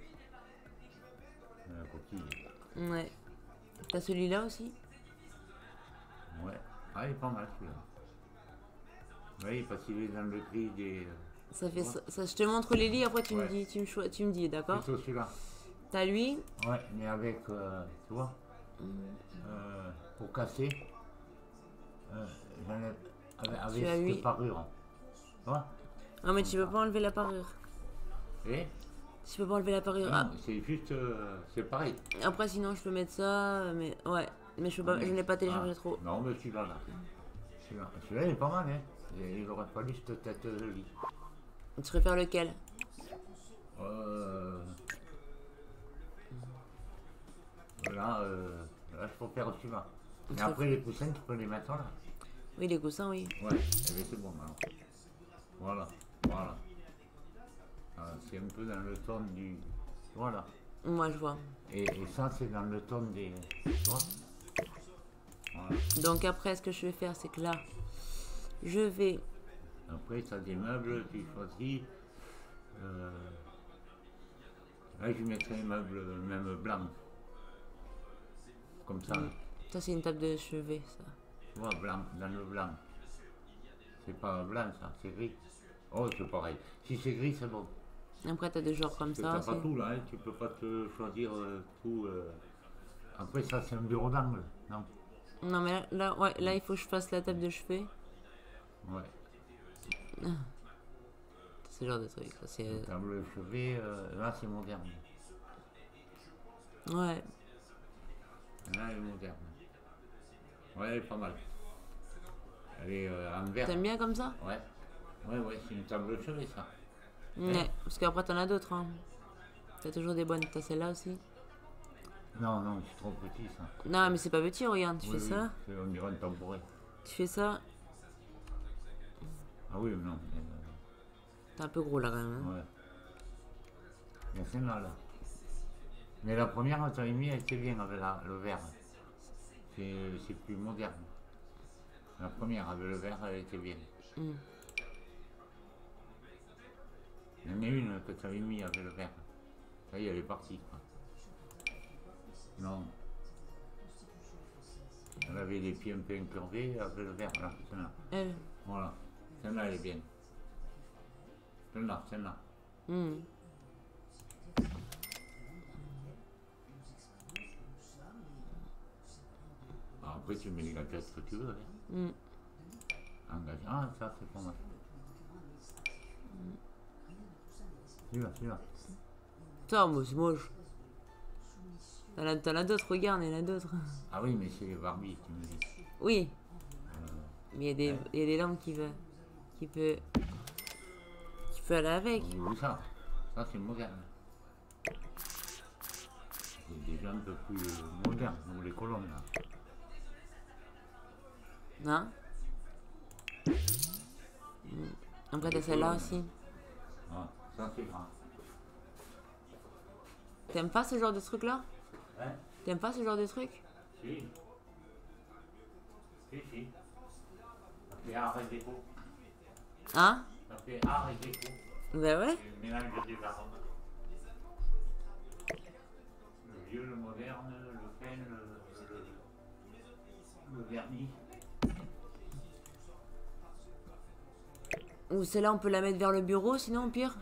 La coquille. Ouais. T'as celui-là aussi? Ouais. Ah, il est pas mal celui-là. Oui, parce qu'il est dans le prix des. Ça fait ça, ça- je te montre les lits, après tu me Ouais. dis, tu me, choi- tu me dis, d'accord? Plutôt celui-là. T'as lui? Ouais, mais avec. Euh, tu vois euh, pour casser. Euh, j'en ai. Avec, avec Tu as cette huit. parure. Tu vois? Ah, mais tu peux pas enlever la parure. Et Tu peux pas enlever la parure. Ah, non, c'est juste. Euh, c'est pareil. après, sinon, je peux mettre ça, mais ouais. Mais je peux pas, je n'ai pas téléchargé Ah, trop. Non, mais celui-là, là. Celui-là, celui-là, il est pas mal, hein. Et il aurait fallu cette tête de lit. Tu préfères lequel? Euh... Là, euh... là, je préfère celui-là. Mais Très- après, les coussins, tu peux les mettre là. Oui, les coussins, oui. Ouais, eh bien, c'est bon, alors. Voilà, voilà. Ah, c'est un peu dans le ton du... Voilà. Moi, je vois. Et, et ça, c'est dans le ton des... Tu vois? Voilà. Donc après, ce que je vais faire, c'est que là, je vais... Après, tu as des meubles, tu choisis. Euh... Là, je mettrai les meubles même blancs. Comme ça. Ça, c'est une table de chevet, ça. Tu vois, blanc, dans le blanc. C'est pas blanc ça, c'est gris. Oh, c'est pareil. Si c'est gris, c'est bon. Après, t'as des genres comme Tu ça. n'as pas c'est- tout là, hein, tu peux pas te choisir euh, tout. euh. Après, ça, c'est un bureau d'angle, non? Non, mais là, là, ouais, là, il faut que je fasse la table de chevet. Ouais. C'est ce genre de truc. Ça, c'est... Le table de chevet, euh, là, c'est moderne. Ouais. Là, elle est moderne. Ouais, elle est pas mal. Elle est euh, en verre. T'aimes bien comme ça? Ouais. Ouais, ouais, c'est une table de chevet, ça. Ouais. Parce qu'après, t'en as d'autres. Hein. T'as toujours des bonnes. T'as celle-là aussi. Non, non, c'est trop petit, ça. Non, mais c'est pas petit, regarde. Tu Oui, fais oui, ça. c'est- on dirait un tabouret. Tu fais ça. Ah oui, non. mais, T'es un peu gros là quand même. euh, Hein. ouais. Il y a celle-là, là. Mais la première, tu avais mis, elle était bien avec la- le verre. C'est c'est plus moderne. La première, avec le verre, elle était bien. Mm. Il y en a une que tu avais mis avec le verre. Ça y est, elle est partie. Quoi. Non. Elle avait les pieds un peu incurvés avec le verre, là. Celle-là. Elle. Voilà. Celle-là, elle est bien. Celle-là, celle-là. Mm. Ah, après, tu mets les gadgets que tu veux. Hein. Mm. Un gadget. Ah, ça, c'est pas mal. Celui-là, celui-là. Ça, moi, c'est moche. T'en as, t'en as d'autres, regarde, il y en a d'autres. Ah oui, mais c'est les Barbie, tu me dis. Oui. Euh, Mais il y a des, il y a des lampes qui veulent. Qui peut. Qui peut aller avec. Vous voyez ça? Ça, c'est moderne. C'est déjà un peu plus euh, moderne, nous, les colonnes, là. Hein? Mm. Après, t'as celle-là aussi. Ah, ça, c'est grand. T'aimes pas ce genre de truc là? Hein? T'aimes pas ce genre de truc? Si. Si, si. Ça fait art et déco. Hein? Ça fait art et déco. Bah ouais. C'est le mélange des arts. Le vieux, le moderne, le pen, le, le, le vernis. Ou celle-là, on peut la mettre vers le bureau, sinon, au pire.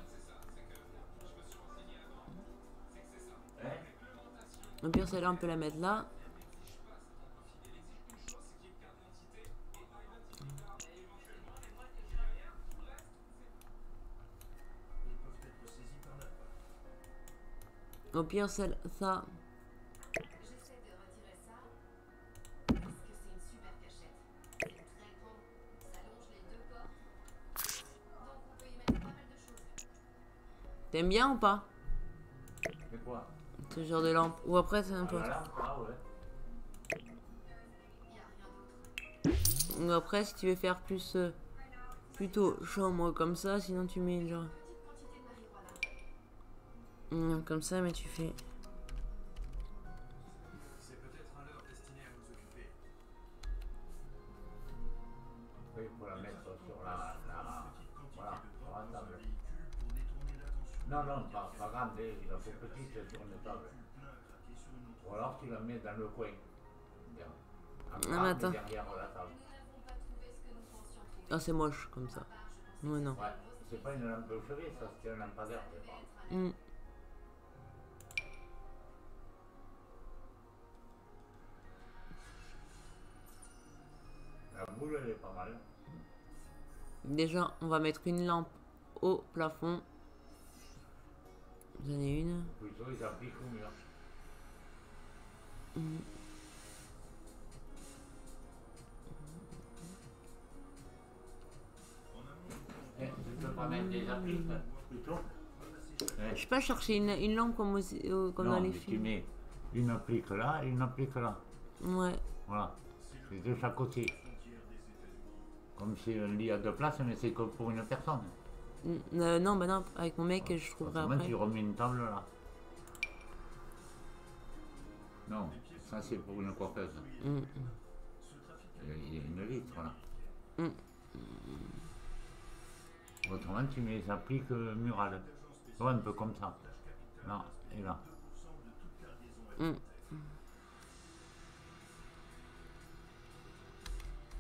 Hein? Au pire, celle-là, on peut la mettre là. Au pire, celle, ça. J'essaie de retirer ça parce que c'est une super cachette. C'est très grand, ça longe les deux portes. Donc on peut y mettre pas mal de choses. T'aimes bien ou pas? C'est quoi? Ce genre de lampe. Ou après, c'est un peu. Ah, là, ah ouais. Il n'y a rien d'autre. Ou après, si tu veux faire plus. euh, plutôt chambre comme ça, sinon tu mets genre. Petite quantité de marijuana. Hum, comme ça, mais tu fais. C'est peut-être un leurre destiné à nous occuper. Oui, il faut la mettre sur la, la, voilà, sur la table. Pour détourner l'attention. Non, non, pas, pas grande, il la faut petite sur une table. Ou alors tu la mets dans le coin. Bien. En Non, mais grande, attends. derrière la table. Nous n'avons pas trouvé ce que nous pensions trouver. Ah, c'est moche comme ça. Ouais, non. Ouais, c'est pas une lampe de chevet, ça, c'est un lampadaire, je crois. Hum. La boule, elle est pas mal. Déjà, on va mettre une lampe au plafond. J'en ai une. Plutôt, ils appliquent au mur. Hum. Eh, tu peux pas mettre des appliques, plutôt? Eh, Je sais pas chercher une, une lampe comme, aux- euh, comme non, dans les mais tu films. mets une applique là et une applique là. Ouais. Voilà. C'est de chaque côté. Comme c'est un lit à deux places, mais c'est que pour une personne. Hum, euh, non, bah non, avec mon mec, je trouverai Autrement, après. tu remets une table là. Non, ça c'est pour une coiffeuse. Hum, Il y a- il y a une vitre là. hum. Autrement, tu mets les appliques euh, murales. Tu vois, un peu comme ça. Là et là. Hum.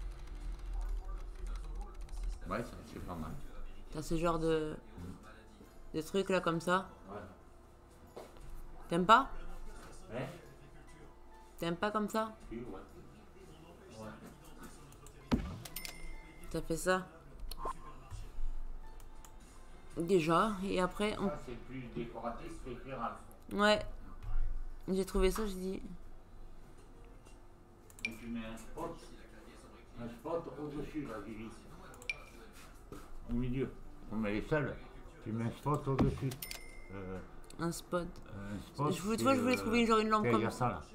Ouais, ça c'est pas mal. T'as ce genre de... de trucs là comme ça. Ouais. T'aimes pas? Ouais. T'aimes pas comme ça? Oui, ouais. Ouais. T'as fait ça? Déjà, et après on... Ça c'est plus décoratif que éclairage. Ouais. J'ai trouvé ça, j'ai dit... Et tu mets un spot, un spot au-dessus là, Julie. Au milieu. Comme elle est seule, tu mets un spot au-dessus. Euh, Un spot. un spot. Je voulais, tu vois, je voulais trouver genre une lampe comme ça. ça. Là.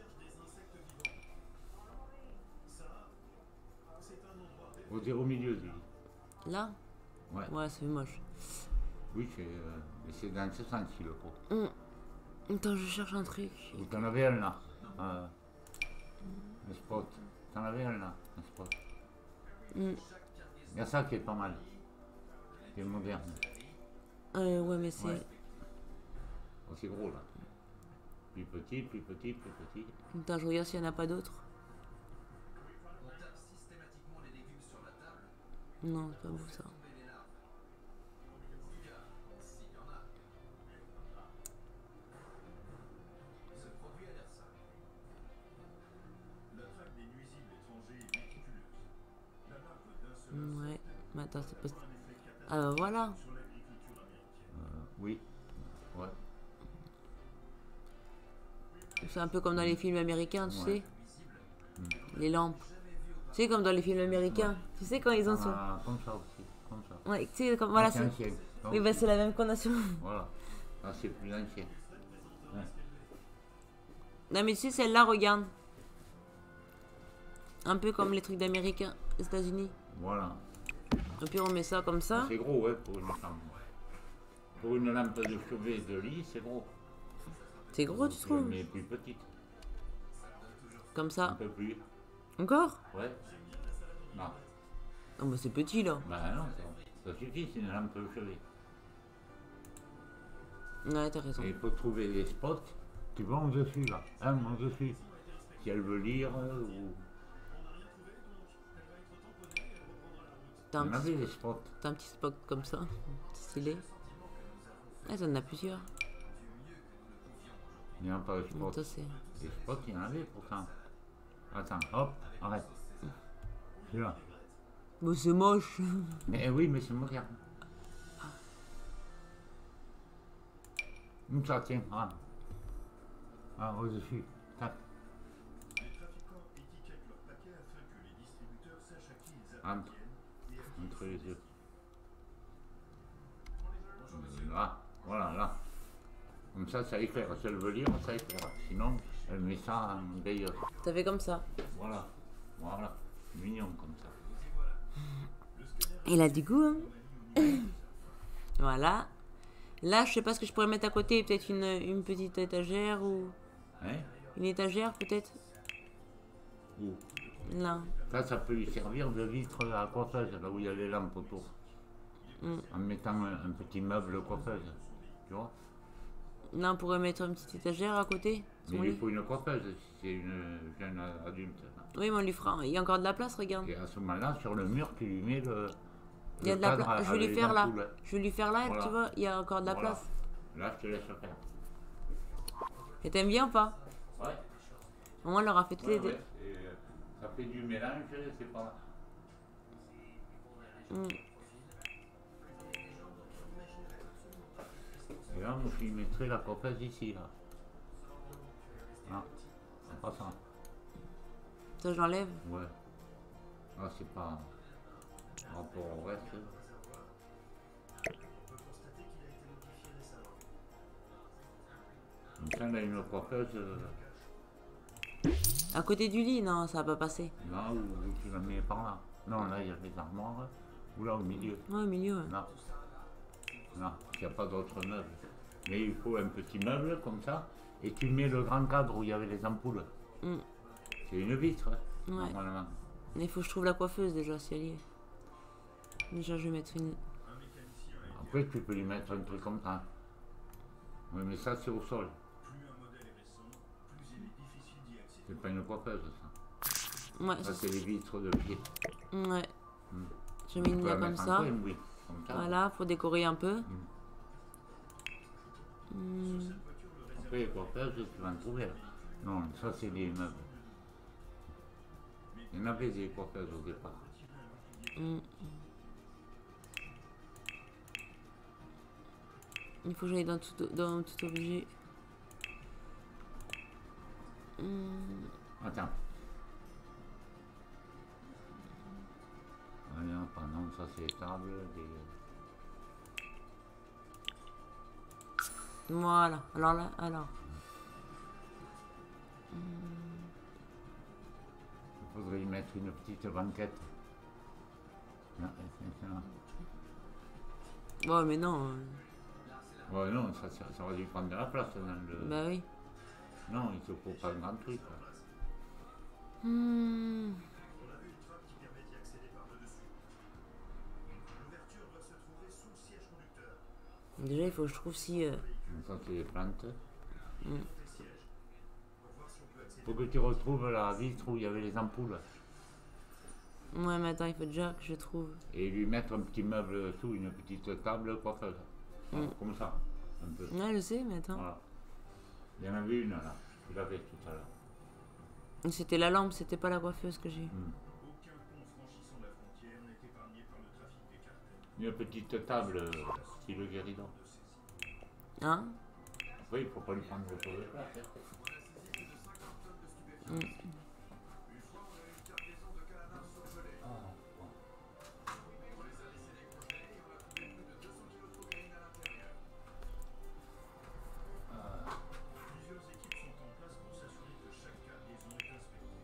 Au, au milieu, Julie. Là? Ouais. Ouais, c'est moche. Oui, c'est euh, mais c'est dans ce sens-ci le pot. Hum. Attends, je cherche un truc. Ou t'en avais un là. Euh, un spot. T'en avais un là, un spot. Hum. Il y a ça qui est pas mal. Qui est moderne. Euh, ouais, mais c'est... Ouais. Oh, c'est gros là. Plus petit, plus petit, plus petit. Attends, je regarde s'il n'y en a pas d'autres. On tape systématiquement les légumes sur la table. Non, c'est pas beau ça. Tomber les larves. En tout cas, s'il y en a. Ce produit a l'air simple. La traque des nuisibles étrangers est méticuleuse. La larve d'un seul Ouais, mais attends, c'est pas... a un effet catastrophique Ah bah voilà. sur l'agriculture américaine. Euh, oui. Ouais. C'est un peu comme dans les films américains, tu Ouais. sais. Les lampes. Tu sais, comme dans les films américains. Tu sais, quand ils en sont... Ah, comme ça aussi. Comme ça. Ouais, tu sais, comme... Voilà, c'est c'est... ancien. Oui, bah c'est la même connotation. Voilà. Ah, c'est plus ancien. Ouais. Non, mais tu sais, celle-là, regarde. Un peu comme les trucs d'américains, aux États-Unis. Voilà. Au pire, on met ça comme ça. C'est gros, ouais, pour une lampe. Pour une lampe de chevet de lit, c'est gros. C'est gros, tu trouves? Mais plus petite. Comme Un ça. peu plus. Encore? Ouais. Non. Oh, bah c'est petit, là. Bah non, ça, ça suffit, c'est une lampe de chevet. Ouais, t'as raison. Et pour trouver les spots, tu vas en dessus là. Un en dessus. Si elle veut lire euh, ou. T'as un, On avait petit... les spots. t'as un petit spot comme ça. Stylé. Ah, t'en as plusieurs. Il n'y a pas de spots. Ça, c'est... Les spots, il y en avait pourtant. Attends, hop, arrête. C'est là. Bah c'est moche. Mais oui, mais c'est moderne. Comme ça, tiens. Ah, ah au-dessus. Tac. Les trafiquants étiquettent leurs paquets afin que les distributeurs sachent à qui ils Entre, appartiennent et entre les deux. Euh, Là, voilà, là. Comme ça, ça éclaire. Si elle veut lire, ça éclaire. Sinon, elle met ça en veilleuse. T'as fait comme ça. Voilà, voilà. Mignon comme ça. Il a du goût, hein. Voilà. Là, je sais pas ce que je pourrais mettre à côté. Peut-être une, une petite étagère ou... Hein? Une étagère, peut-être. Ou Là. ça, ça peut lui servir de vitre à coiffeuse, là où il y a les lampes autour. Mm. En mettant un, un petit meuble coiffeuse. Tu vois? Là, on pourrait mettre une petite étagère à côté. Mais Son il lit. faut une coiffeuse si c'est une jeune adulte. Oui, mais on lui fera. Il y a encore de la place, regarde. Et à ce moment-là, sur le mur, tu lui mets le. Il y a le de la cadre place. Je vais avec lui les faire là. ampoules. Je vais lui faire là, Voilà. tu vois. Il y a encore de la Voilà. place. Là, je te laisse faire. Et t'aimes bien ou pas? Ouais. Au moins, on leur a fait tous Ouais, les deux. ouais. Et, euh, ça fait du mélange, c'est pas. Mm. Et là, moi, je lui mettrai la coiffeuse ici, là. Ah, c'est pas ça. Ça, j'enlève. Ouais. Ah, c'est pas. Par rapport au reste. Donc ça, là, une coiffeuse, euh, À côté du lit, non, ça va pas passer. là où, où tu la mets par là. Non, là, il y a les armoires. Ou là, au milieu. Ouais, au milieu. Ouais. Là. Là, il n'y a pas d'autres meubles. Mais il faut un petit meuble comme ça. Et tu mets le grand cadre où il y avait les ampoules. Mm. C'est une vitre, hein, Ouais. normalement. Mais il faut que je trouve la coiffeuse déjà, si elle y est. Déjà, je vais mettre une. Après, tu peux lui mettre un truc comme ça. Oui, mais ça, c'est au sol. plus un modèle est récent, plus il est difficile d'y accéder. C'est pas une coiffeuse, ça. Ouais, Ça, ça, c'est les vitres de pied. ouais. Mm. J'ai mis On une peut là la comme mettre en ça. coin, oui. Comme ça. Voilà, pour décorer un peu. Mm. Hmm. Après, les coiffeurs, tu vas en trouver là. Non, ça c'est des meubles. Il y en avait des coiffeurs au départ. Hmm. Il faut que j'aille dans tout, dans tout objet. Hmm. Attends. Voilà, pardon, ça c'est les tables. Des... Voilà. Alors là, alors. Il faudrait y mettre une petite banquette. Non, c'est ça. Ouais, mais non. euh, Ouais, non, ça, ça, ça aurait dû prendre de la place dans le... Bah oui. Non, il te faut pas un grand truc. Là. Hmm. On avait une trappe qui permet d'y accéder par le dessus. L'ouverture doit se trouver sous le siège conducteur. Déjà, il faut que je trouve si. euh, Donc ça, c'est les plantes. hmm. Le siège. Pour voir si on peut accéder. Faut que tu retrouves la vitre où il y avait les ampoules. Ouais, mais attends, il faut déjà que je trouve. Et lui mettre un petit meuble sous, une petite table coiffeuse. Voilà, Mm. comme ça, un peu. Ouais, je sais, mais attends. Voilà. Il y en avait une là, je l'avais tout à l'heure. C'était la lampe, c'était pas la coiffeuse que j'ai. Mm. Aucun pont franchissant la frontière n'est épargné par le trafic des cartels. Une petite table, euh, style guéridon. Hein? Oui, il faut pas lui prendre trop de place. hein. Hmm. Plusieurs équipes sont en place pour s'assurer que chaque cargaison est inspectée.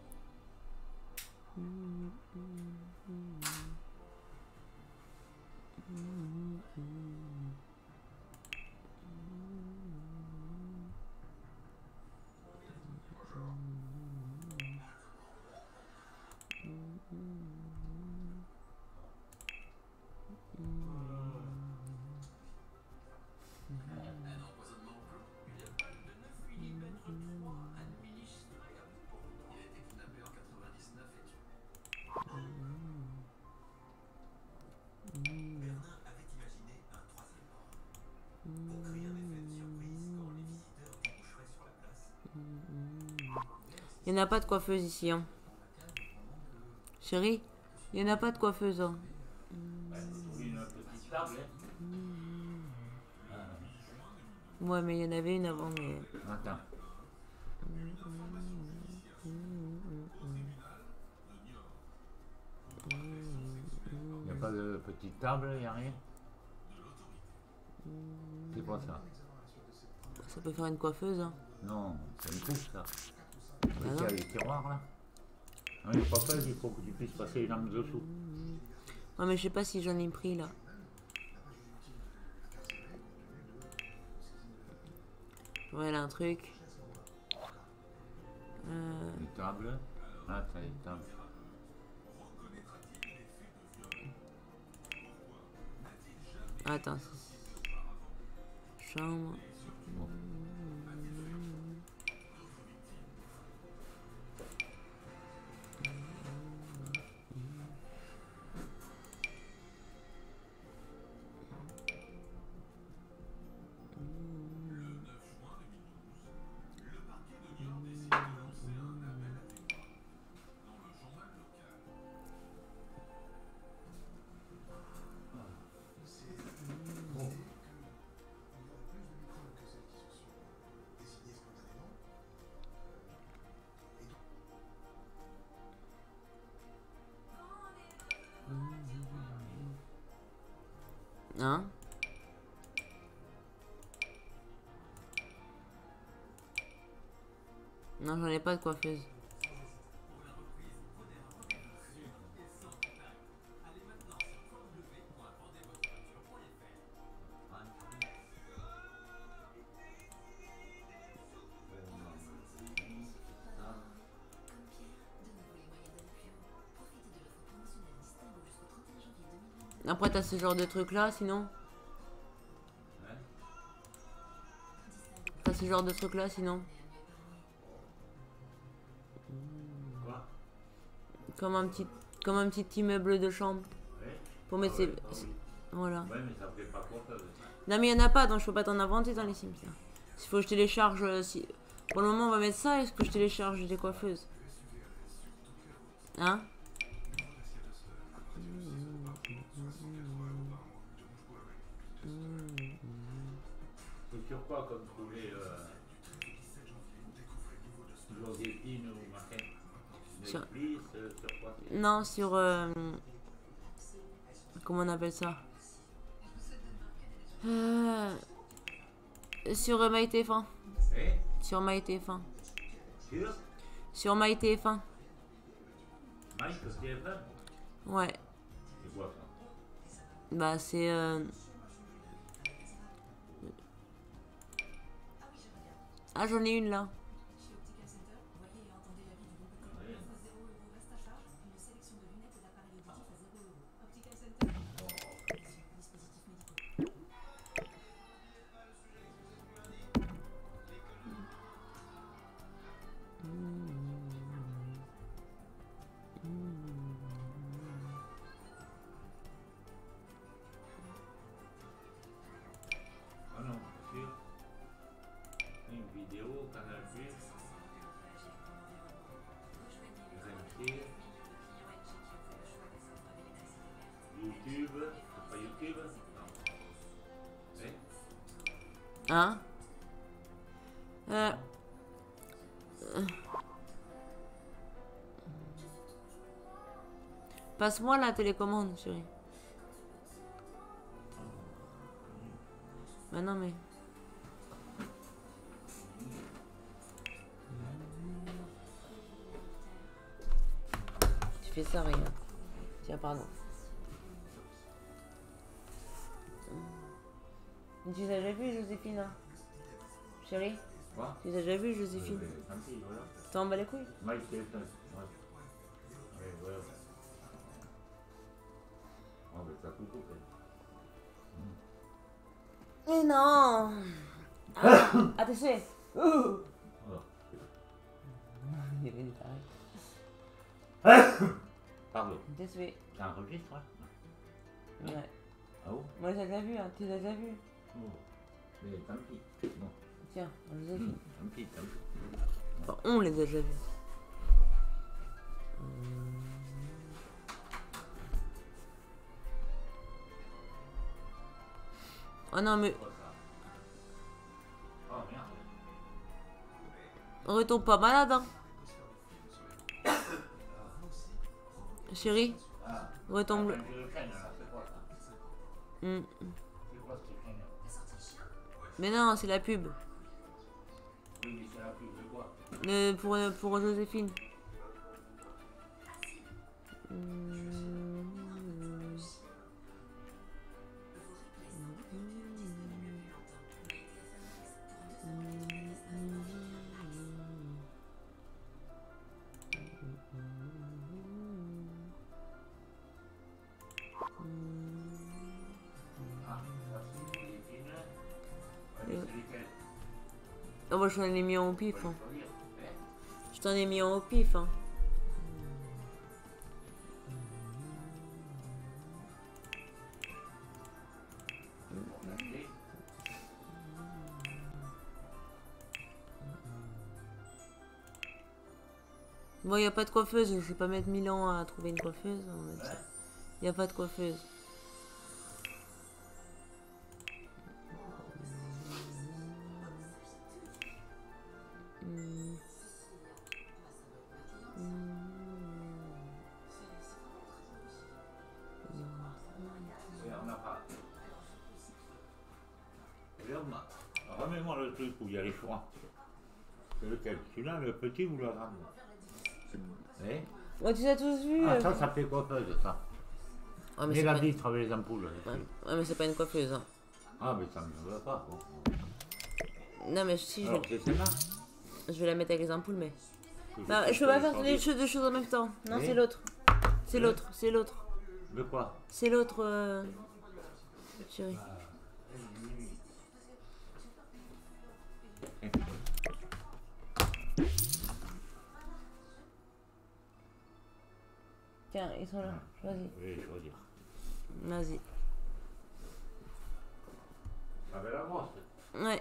Il n'y en a pas de coiffeuse ici, hein. Chérie, il n'y en a pas de coiffeuse, hein. Une petite table, hein. Ouais, mais il y en avait une avant, mais... Attends. Il n'y a pas de petite table, il n'y a rien. C'est quoi ça? Ça peut faire une coiffeuse, hein. Non, c'est une coupe ça. Bah Il y non. a les tiroirs là. Non, il faut pas, il faut que tu puisses passer les lampes dessous. Ouais, mais je sais pas si j'en ai pris, là. Ouais, là, un truc. Euh... Une table. Ah, t'as une table. Attends. c'est- Chambre. Bon. Hein? Non, j'en ai pas de coiffeuse. Après, t'as ce genre de truc là, sinon? T'as ce genre de truc là, sinon? Quoi? Comme un petit, comme un petit immeuble de chambre. Ouais. Pour mettre Ah ses... ouais, ah oui. Voilà. Ouais, mais ça fait pas coiffeuse. Non mais il y en a pas, donc je peux pas t'en inventer dans les Sims. Il faut que je télécharge... euh, si... Pour le moment on va mettre ça, est-ce que je télécharge des coiffeuses? Hein? C'est sur quoi comme trouver euh, Joséphine ou machin? Sur- Netflix, euh, sur quoi? Non, sur... euh, Comment on appelle ça? Euh, Sur euh, MyTF1. Eh? Sur MyTF1. Sur Sur MyTF1. Mike, T F un? Ouais. C'est quoi ça? Bah c'est... euh, Ah j'en ai une là. Ah non, sur une vidéo, Canal Plus, R M C, YouTube, c'est pas YouTube? Non. Eh? Hein? Euh... euh. Passe-moi la télécommande, chérie. Bah non mais... Tu fais ça, regarde. Tiens, pardon. Tu l'as déjà vu, Joséphine, hein? Chérie? Quoi? Tu l'as déjà vu, Joséphine? Euh, tant pis, voilà. T'en bats les couilles? Mike T F un. Ouais. Ouais, voilà. Ah, mais ça coupe, fait. Mais non! Ah, ah t'es fait? Ouh! Voilà. Il y avait des tarés. Pardon. T'es fait. Ça enregistre, hein? Ouais. Ah bon? Moi, j'ai déjà vu, hein. Tu l'as déjà vu? Oh. Mais tant pis. Bon. Tiens, on les a vus. Hum, Tant pis, tant pis. Enfin, on les a déjà vus. Oh non, mais Quoi, ça? Oh merde. retombe pas malade, hein. Chérie, Ah. retombe. Ah, je le chaîne, là, c'est quoi ça? Hmm. C'est quoi cette chaîne? Mais non, c'est la pub. Oui, mais c'est la pub de quoi? Le, pour, pour Joséphine. Hmm. Ah, ça c'est les films. Ouais, mais c'est lesquels? Oh, moi, je t'en ai mis en au pif. Faut Hein. choisir. Eh? Je t'en ai mis en au pif. Hein. Regardez. Bon, il n'y a pas de coiffeuse. Je vais pas mettre mille ans à trouver une coiffeuse. Il n'y a pas de coiffeuse. Hmm. Et on n'a pas. Regarde-moi. Remets-moi le truc où il y a les choix. C'est lequel? Celui-là, le petit ou le grand? Eh? Ouais, tu les as tous vus. Ah, euh. ça, ça fait coiffeuse, ça. Ah, mais Mais c'est la pas... vitre avec les ampoules. Ouais. Ouais, mais c'est pas une coiffeuse. Hein. Ah, mais ça ne me va pas. Bon. Non, mais si, je Alors, vais... c'est celle-là? je vais la mettre avec les ampoules, mais... Que Bah, sais je peux pas que faire je les sors choses, deux choses en même temps. Non, Oui. c'est l'autre. C'est Oui. l'autre, c'est l'autre. du- De quoi? C'est l'autre... Euh... Chérie. Eh. Tiens, ils sont là. Choisis. Oui, choisir. Vas-y. Avec la brosse. Ouais.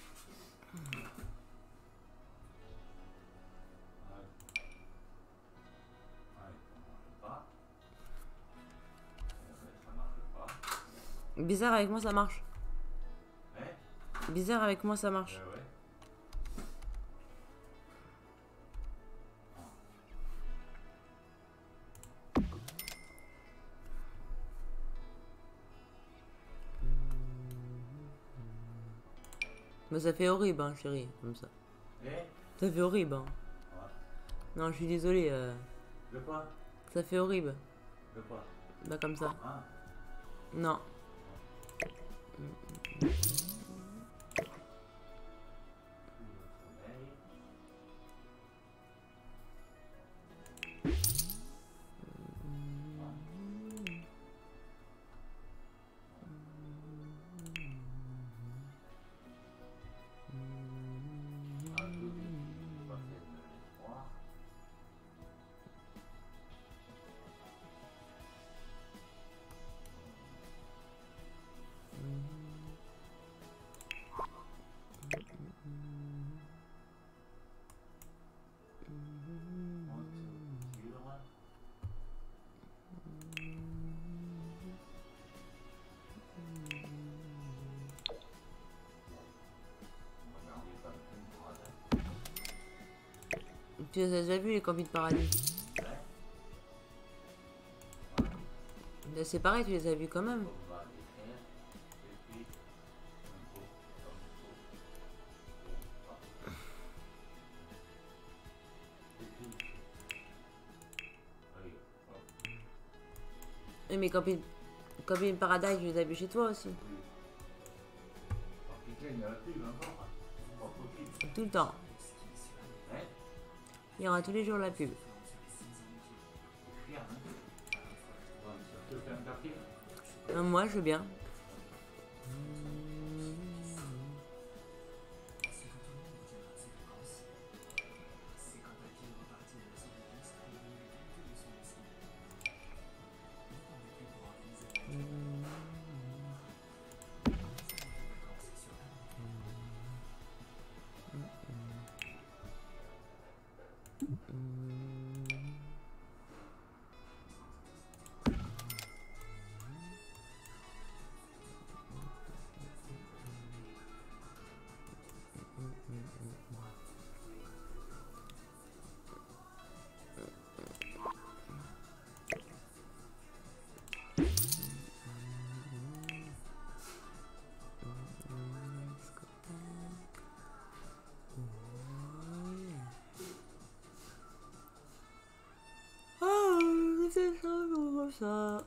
Bizarre avec moi ça marche. Hein? Bizarre avec moi ça marche. Ouais, ouais. Mais ça fait horrible, hein, chérie, comme ça. Eh? Ça fait horrible, hein. Ouais. Non, je suis désolée. Euh... De quoi? Ça fait horrible. De quoi? Bah, comme ça. Ah. Non. Tu les as déjà vus les campings de paradis? Ouais. C'est pareil, tu les as vus quand même. Oui, mais camping, camping paradis, tu les as vus chez toi aussi. Tout le temps. Il y aura tous les jours la pub. Euh, moi, je veux bien. C'est ça, comme ça.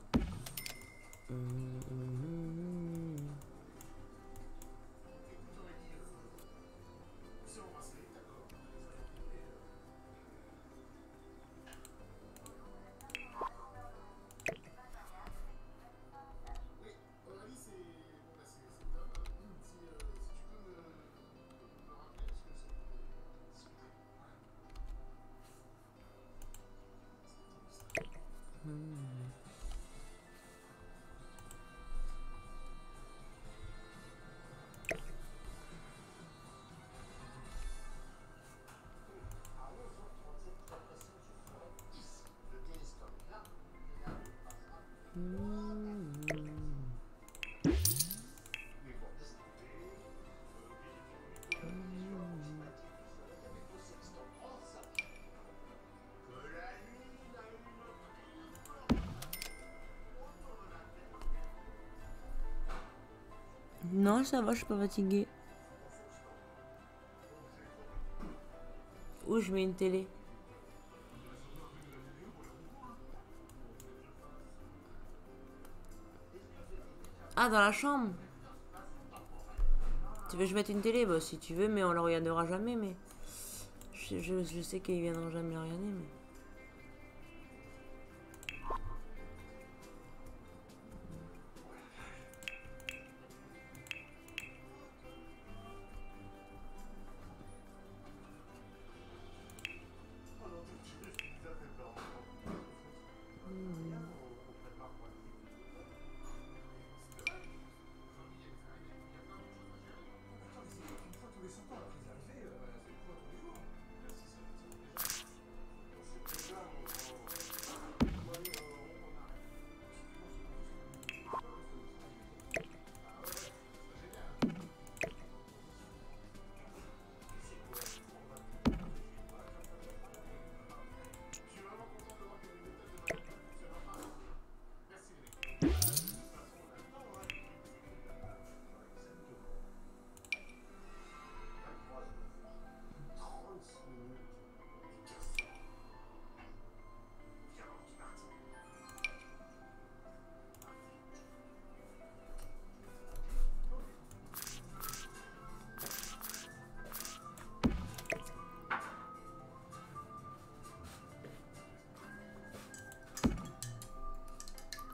Non, ça va, je suis pas fatiguée. Où je mets une télé? Ah, dans la chambre. Tu veux que je mette une télé? Bah, si tu veux, mais on la regardera jamais, mais... Je, je, je sais qu'ils viendront jamais la regarder, mais...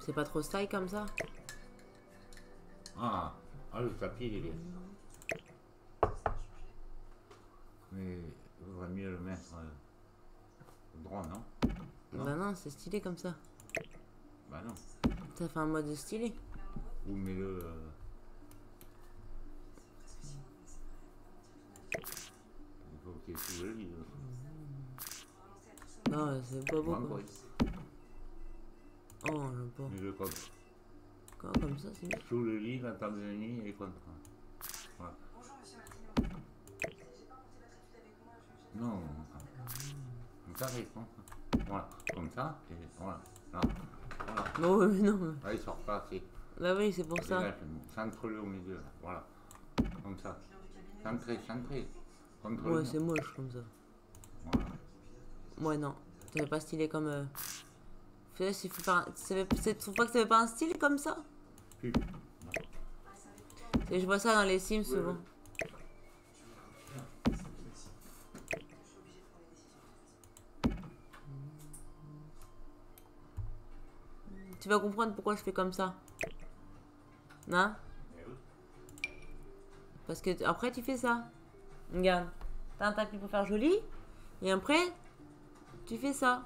C'est pas trop style comme ça? Ah, ah le tapis il est bien. Mais il vaudrait mieux le mettre euh, droit, non? Non. Bah non, c'est stylé comme ça. Bah non. Ça fait un mode stylé. Ou mets-le... Euh... Il faut qu'il y ait sous le lit. Non, c'est pas beau. Bon, Quoi. oui. Oh, j'aime pas. Mets-le comme, Quoi, comme ça, c'est bien. sous le lit, la table de nuit et contre. Voilà. Non, comme ça, répond. Voilà, comme ça, et voilà. Là. Voilà. Non, mais non. mais- Là, il sort pas assez. Bah oui, c'est pour ça. Là, centre-le au milieu, là. Voilà. Comme ça. Centré, centré. Contre le Ouais, mur. c'est moche comme ça. Voilà. Ouais, non. Ça fait pas stylé comme. Euh... Fais, il faut pas. Ça fait... c'est- Tu trouves pas que ça fait pas un style comme ça? Puis, Et je vois ça dans les Sims souvent. Tu vas comprendre pourquoi je fais comme ça. Non? Parce que t- après tu fais ça. Regarde. T'as un tapis pour faire joli. Et après, tu fais ça.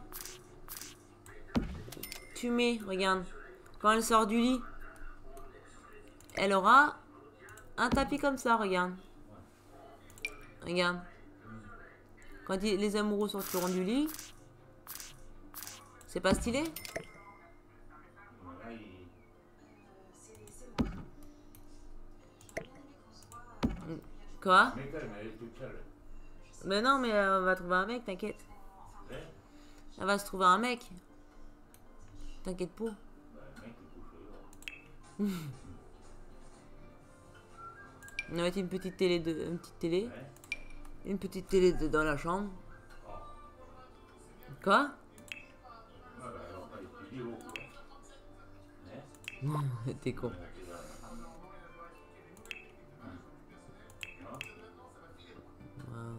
Tu mets, regarde. Quand elle sort du lit, elle aura un tapis comme ça, regarde. Regarde. Quand il- les amoureux sortiront du lit, c'est pas stylé? voilà, il... Quoi? Mais elle, elle est toute seule. Mais non, mais elle va trouver un mec, t'inquiète. Elle va se trouver un mec. T'inquiète pas. Bah, le mec, il couche dehors. On va mettre une petite télé, de, une petite télé. Ouais. Une petite télé de- dans la chambre. Quoi? Ouais, bah, alors, il étudie beaucoup. Hein. T'es con. Wow.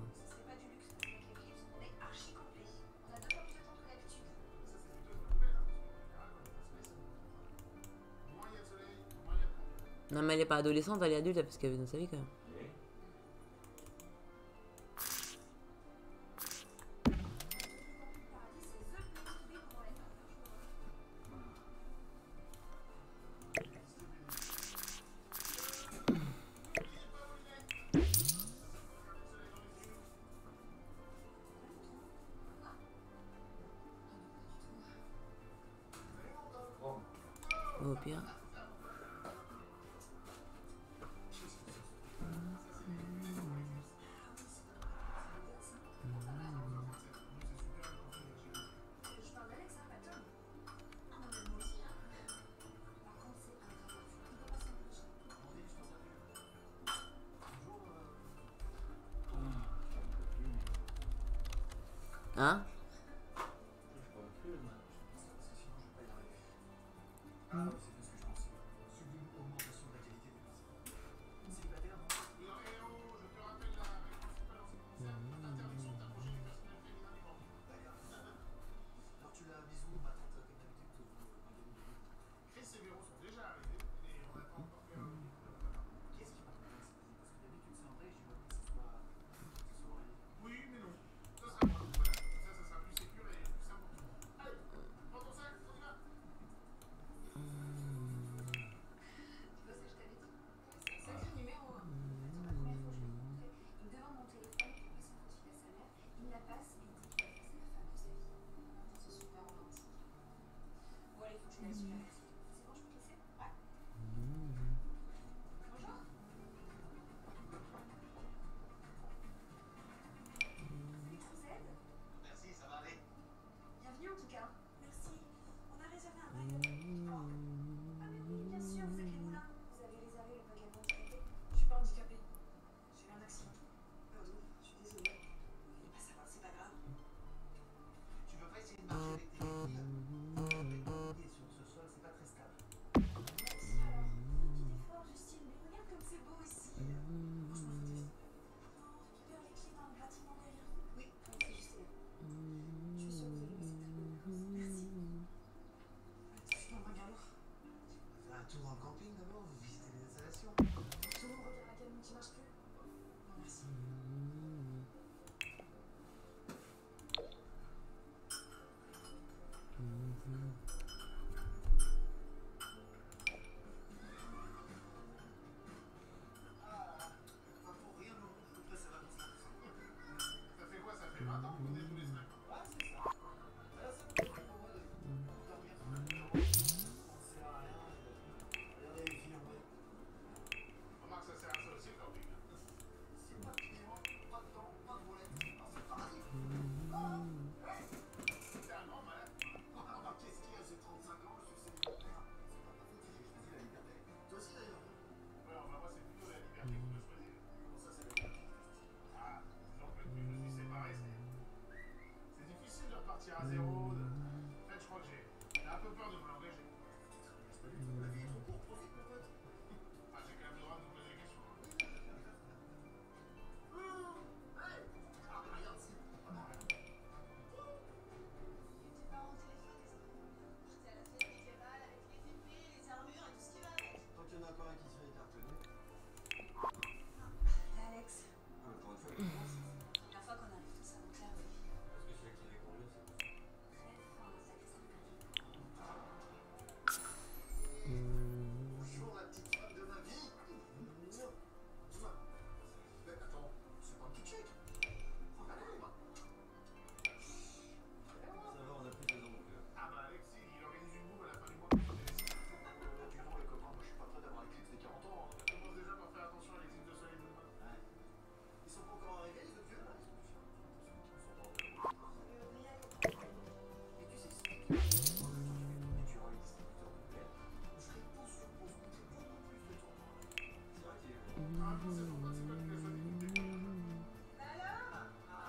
Non mais elle est pas adolescente, elle est adulte, parce qu'elle est dans sa vie quand même. Au pire. Hein?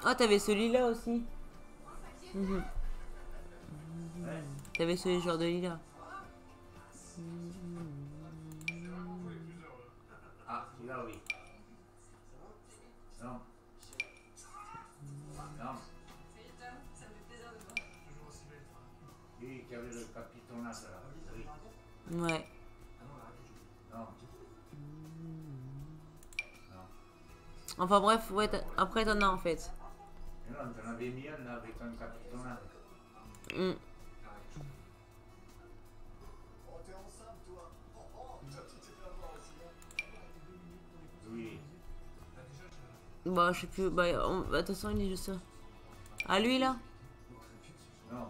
Ah, t'avais celui-là aussi. Mhm. T'avais ce genre de lilas. Ah, celui-là, oui. Non. Non. Oui, qui avait le capitonnage là. Oui. Ouais. Non. Non. Enfin bref, ouais, t'as- après t'en as en fait. Mais non, t'en avais mis un là avec un capitonnage. Mm. Oh, t'es enceinte, toi. Oh, oh, toi, tu t'es fait avoir aussi, hein. Oui. Bah, je sais plus. Bah, on... bah, de toute façon, il est juste ça. Ah, lui là? Non.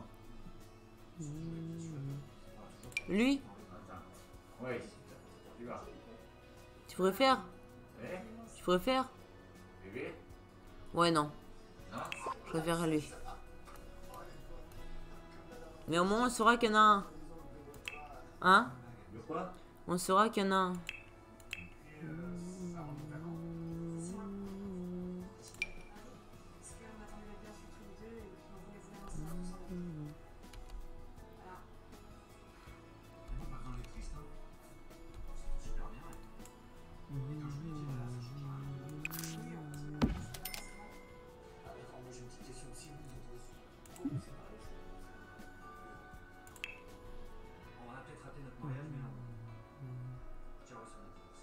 Lui? Attends. Oui. Tu vas. Tu préfères? Eh? Tu préfères? Bébé? Ouais, non. Non? Je préfère lui. Mais au moins, on saura qu'il y en a un. Hein? De quoi? On saura qu'il y en a un. On a peut-être raté notre mariage, mais non. Tu reçu un divorce.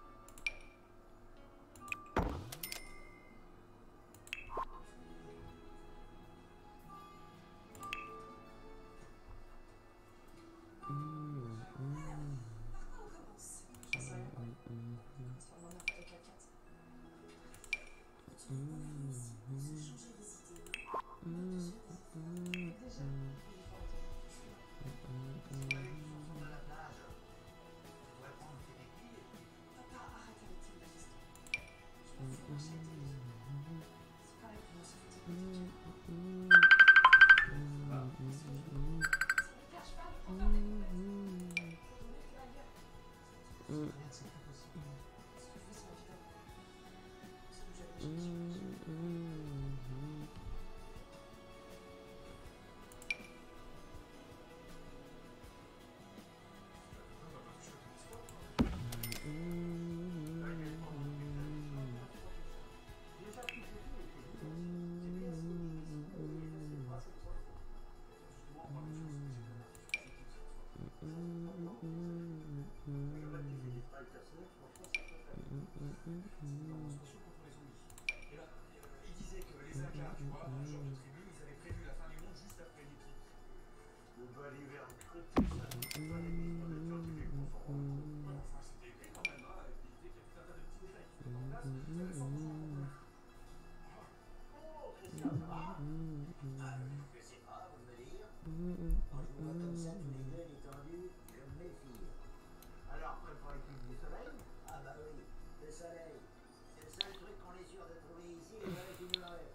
Il disait que les Incas, tu vois, dans le genre de tribu, ils avaient prévu la fin du monde juste après l'éclipse. Le bas l'hiver critique, ça. Toi, les livres de John, tu les confonds. Enfin, c'était écrit quand même, hein, et puis il disait qu'il y a tout un tas de petits détails qui se mettent en place. J'avais cent pour cent confiance. Oh, Christian, ça va? Ah, je sais pas, vous me dire. Quand je vous vois comme ça, tous les deux étendus, je me méfie. Alors, prêt pour l'équipe du soleil? Ah bah oui, le soleil. C'est le seul truc qu'on est sûr de trouver ici, et voilà qui nous l'enlève.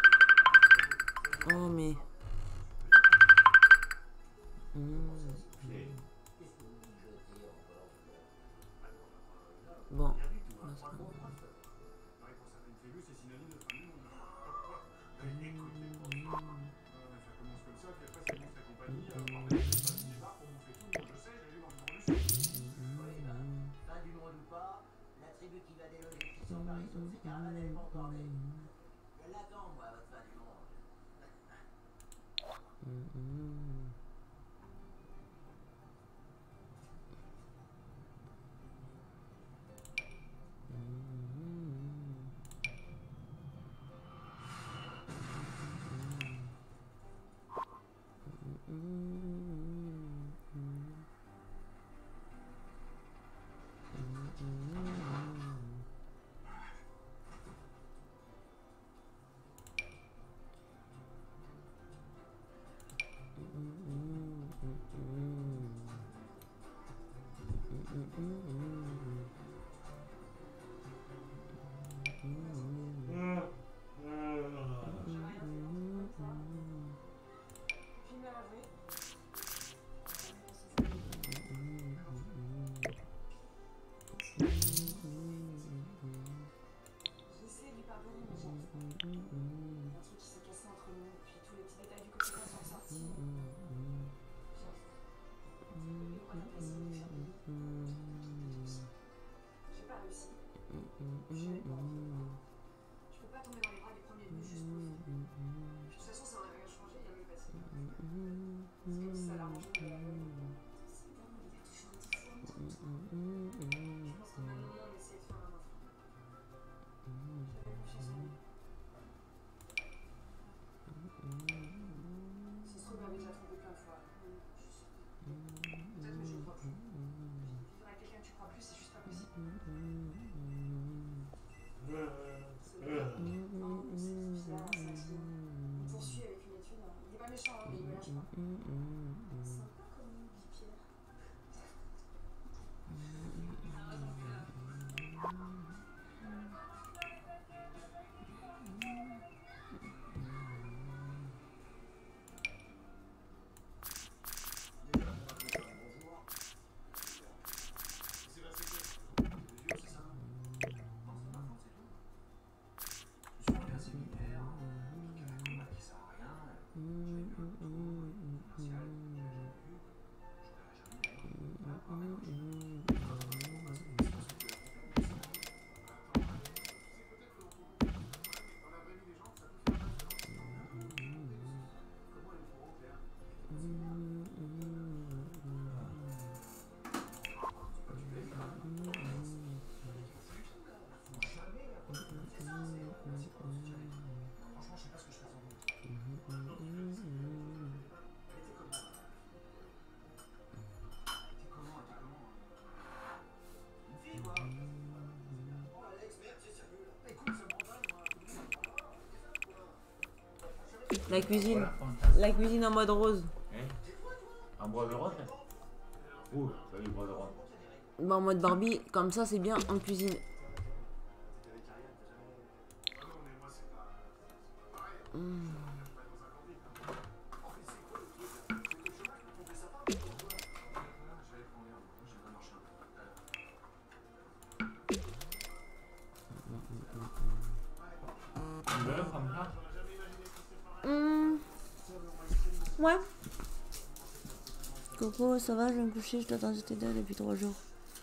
Oh, mais. Hmm. Bon. Rien du tout, hein, trois contre un seul. Pareil pour certaines tribus, c'est synonyme de fin du monde. Mais écoute, les profs. Euh, ça commence comme ça, puis après c'est monstre et compagnie. Alors, bordel, c'est pas des barres pour bouffer tout le monde. Je sais, j'ai lu dans le journal. Oui, bah, fin du monde ou pas, la tribu qui va déloger qui sont par ici, c'est carrément elle est pas encore née. Je l'attends, moi, votre fin du monde. Hmm. La cuisine. Voilà, comme ça. La cuisine en mode rose. Hein? En bois de rose? Ouh, ça y est, bois de rose. Bah, en mode Barbie, comme ça c'est bien en cuisine. Mmh. Tu veux comme ça? Mmh. Ouais. Coco, ça va, je viens me coucher, je t'attends sur tes deux depuis trois jours.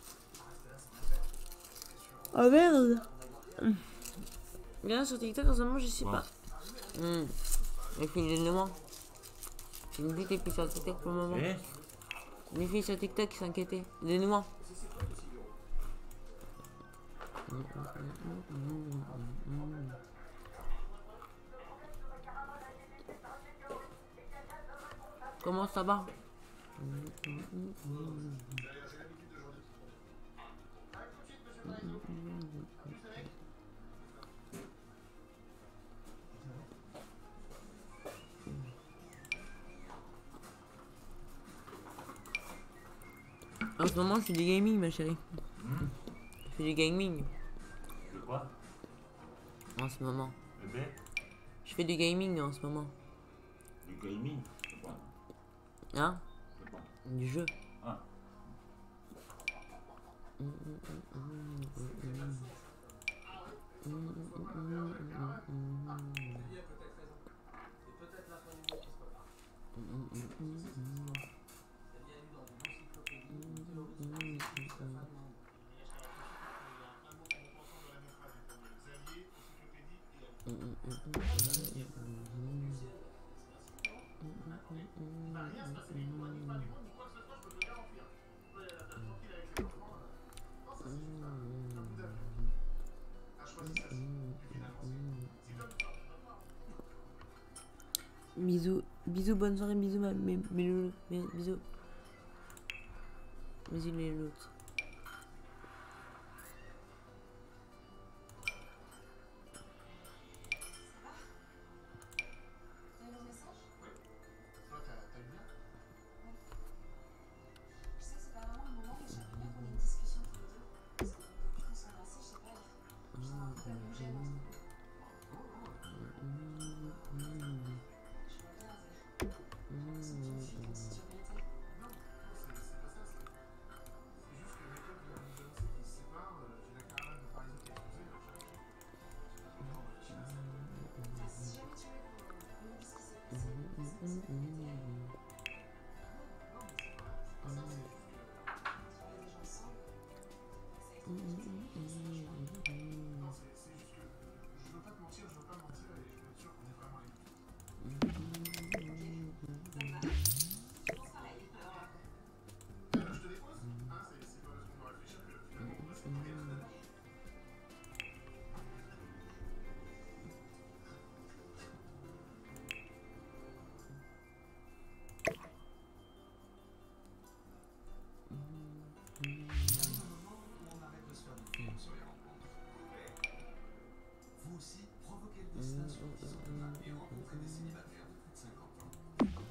Oh merde. Mmh. Viens sur TikTok en ce moment, je sais Ouais. pas. Mmh. Les filles, donne-le-moi. Tu me dis t'es plus sur TikTok pour le moment. Eh? Les filles sur TikTok qui s'inquiétaient. Donne-moi. Comment ça va? En ce moment, je fais du gaming, ma chérie. Hmm? Je fais du gaming De quoi? en ce moment. Bébé? Je fais du gaming en ce moment. Du gaming? C'est quoi? Hein? C'est quoi? Du jeu. Ah. Bisous, bisous, bonne soirée, bisous, ma, mes, mes loulous, mes- bisous. Bisous les loulous. Vous aussi, provoquez le destin sur Discord et rencontrez des célibataires de plus de cinquante ans.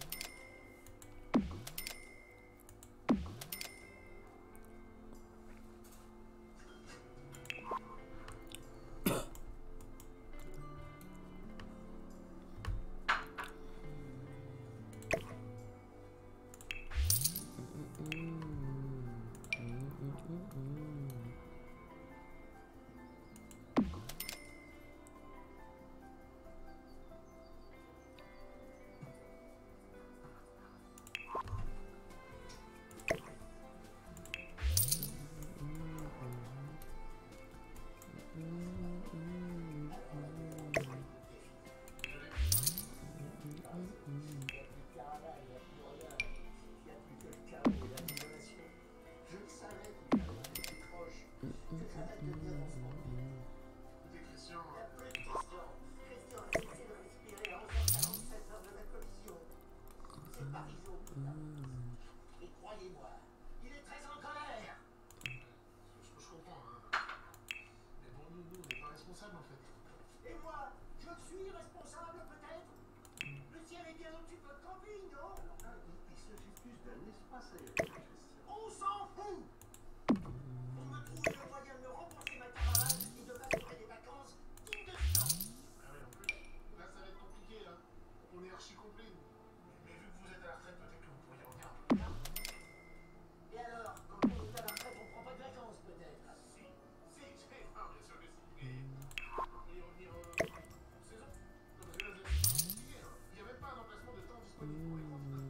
responsable en fait. Et moi, je suis responsable peut-être? poussière est bien au-dessus de votre camping, non? Il s'agit plus d'un espace aérien. On s'en fout. Pour me trouver le moyen de me rembourser ma caravane et de m'assurer des vacances dignes de ce temps. Ah ouais, en plus, là ça va être compliqué là. On est archi complet. Mais, mais vu que vous êtes à la retraite, peut-être que vous pourriez revenir un peu plus tard. Et alors, quand on est à la retraite, on prend pas de vacances, peut-être? Si, si, c'est ah, bien sûr que si. Et, et revenir euh, en saison. Non, parce que là, c'est compliqué. Hein. Il n'y a même pas un emplacement de temps disponible pour les profs.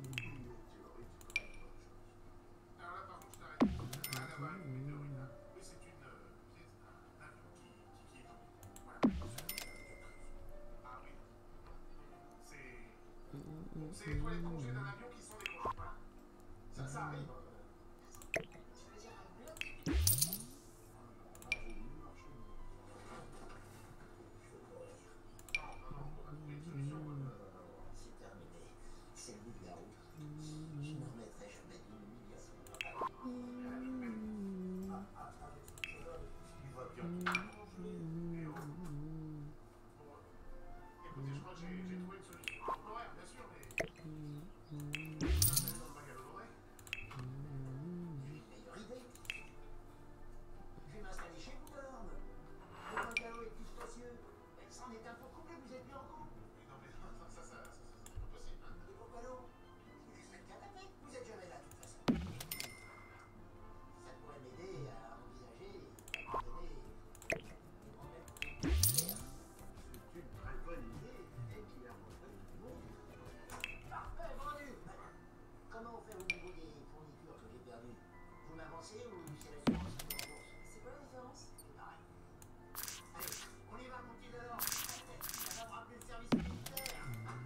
Alors là, par contre, je t'arrête. Rien à voir avec une théorie là. Mais c'est une. Euh, c'est un avion qui, qui, qui est tombé. Voilà. Ah oui. C'est. C'est les toilettes rangées d'un avion qui sont décrochées. Voilà. Ça, ça arrive. Hein. Tu veux dire un bloc? C'est terminé. C'est le bout de la route. Je ne remettrai jamais d'une humiliation. Il va bien. Et oh. Écoutez, je crois que j'ai j'ai trouvé une solution. Temporaire, bien sûr, mais. Dans le bagage doré. Meilleure idée. Je vais m'installer chez vous, Norme. Le bungalow est plus spacieux. C'en est un pour couple, vous êtes plus en couple. Non, mais ça, ça, ça, ça, ça, c'est pas possible. Hein. Et pourquoi non? Je vous laisse le canapé. Vous êtes jamais là, de toute façon. Ça pourrait m'aider à envisager, à me donner des problèmes particuliers. C'est une très bonne idée. Et qui a rencontré tout le monde. Parfait, vendu. Comment on fait au niveau des fournitures que j'ai perdues? Vous m'avancez ou c'est l'assurance qui me rembourse? C'est quoi la différence? C'est pareil. Allez, on y va, mon petit Delors. Ça va me rappeler le service militaire.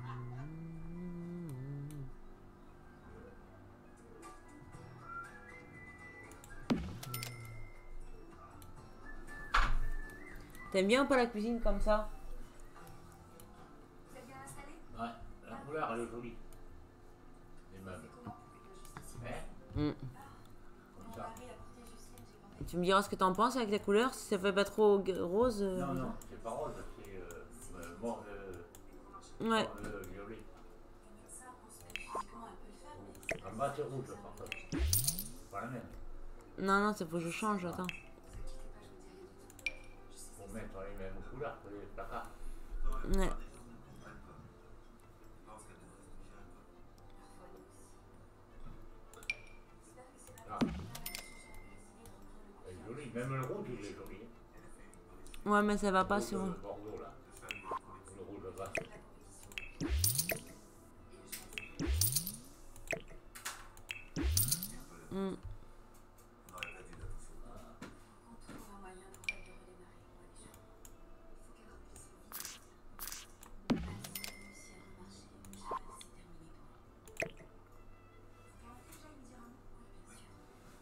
T'aimes bien ou pas la cuisine comme ça? Vous êtes bien installé? Ouais, la couleur elle est jolie. Les meubles. Comment pour que jusqu'ici? Mais, Mm. comme Mon ça. mari a porté Justine, j'ai compris. Tu me diras ce que t'en penses avec la couleur, si ça fait pas trop g- rose. euh, Non, comme non, c'est pas rose, c'est euh, euh, mort de, ça. Ouais. mort de violet. Le médecin pense que physiquement elle peut le faire, mais c'est En bas c'est rouge par contre. Pas la même. Non, non, c'est faut que je change, attends. Ne quittez pas, je vous dirai du tout. Je sais Pour mettre les mêmes couleurs que les placards. Ouais. parfois nous aussi. J'espère que c'est Ah, pas parce que la relation j'ai décidé de reprendre le elle est jolie. Même le rouge il est joli. Ouais, mais ça va pas Le sur. rouge, le Bordeaux là. Le rouge de base. la compétition. Et le choix Mm. On trouve un moyen pour elle de redémarrer, moi déjà. Il faut qu'elle remplisse vite. Alice a réussi à remarcher, mais jamais c'est terminé pour elle. Vous permettez que j'aille me dire un mot? Oui, bien sûr.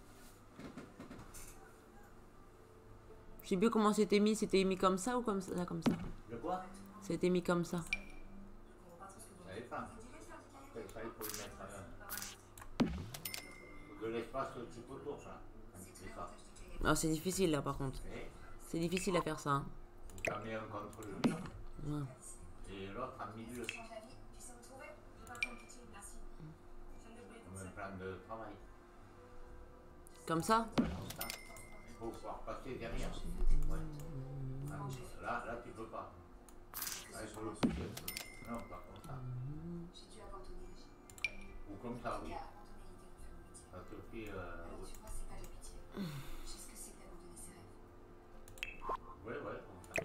Je sais plus comment c'était mis, c'était mis comme ça ou comme ça, comme ça. De quoi? C'était mis comme ça. Ça dépend. Quel ça, il faut y mettre euh, de l'espace tout autour ça. Un petit peu ça. Ah, c'est difficile là par contre. Et C'est difficile à faire ça. Hein. tu en mets un contre le mur Ouais. et l'autre en milieu. Change la vie, tu sais où trouver? Je vais pas prendre pitié, merci. Je viens de débrouiller Comme toute un seule. plan de travail. Comme ça? Ouais, comme ça. Il faut pouvoir passer derrière. Ouais. Ah, Là, là, tu peux pas. Là, il faut le pousser un peu. Non, pas comme ça. J'ai dû abandonner les gens. Ou comme ça, oui. J'ai abandonné l'idée de faire mon métier. Ça te fait. Euh, Alors, tu vois, c'est pas de la pitié. Je sais ce que c'est que d'abandonner ses rêves. ouais, ouais, comme ça.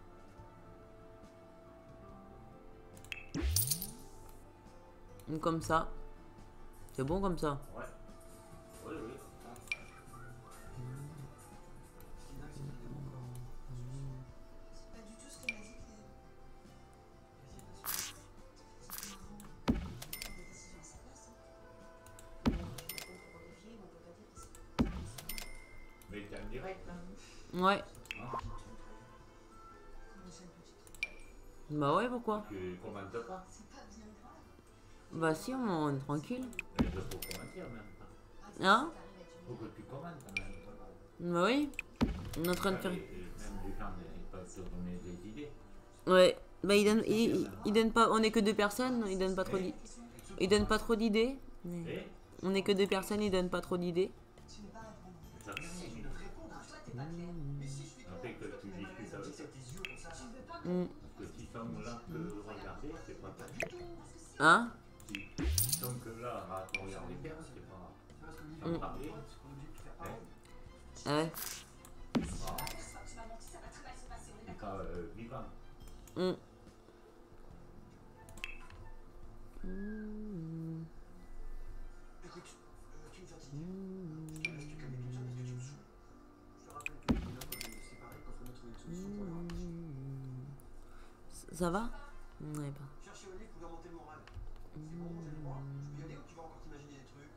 Ou comme ça. C'est bon comme ça. Ouais. Oui, oui, comme ça. C'est pas du tout ce que m'a dit Cléo. Mais t'es en direct, hein? Ouais. Non, Bah ouais, pourquoi? tu commentes pas. Bah si, on on est tranquille. Mais il faut commenter en même temps. Hein? Il faut que tu commentes en même temps. Bah oui. On est en train de faire. Et même les gens ils peuvent te donner des idées. Ouais. Bah, il donne, il, il- il donne pas. On est que deux personnes, il donne pas trop d'idées. Il donne pas trop d'idées. Mais Et on est que deux personnes, il donne pas trop d'idées. ça fait ça fait que tu discutes avec eux. Mm. Parce que s'ils sont là que regarder, c'est pas pareil. Hein? S'ils sont que là à regarder faire, c'est pas. Sans Mm. parler. Hein? Ah ouais. C'est pas euh, vivant. Mm. Mm. Écoute, euh, tu me fatigues. Je te laisse te calmer tout ça parce que tu me saoules. Je te rappelle que les gens peuvent se séparer quand on a trouvé une solution pour leur relation. Ça va? Ouais, pas. Chercher au lit pour leur monter le moral. C'est bon, j'ai le droit. Je peux y aller ou tu vas encore t'imaginer des trucs?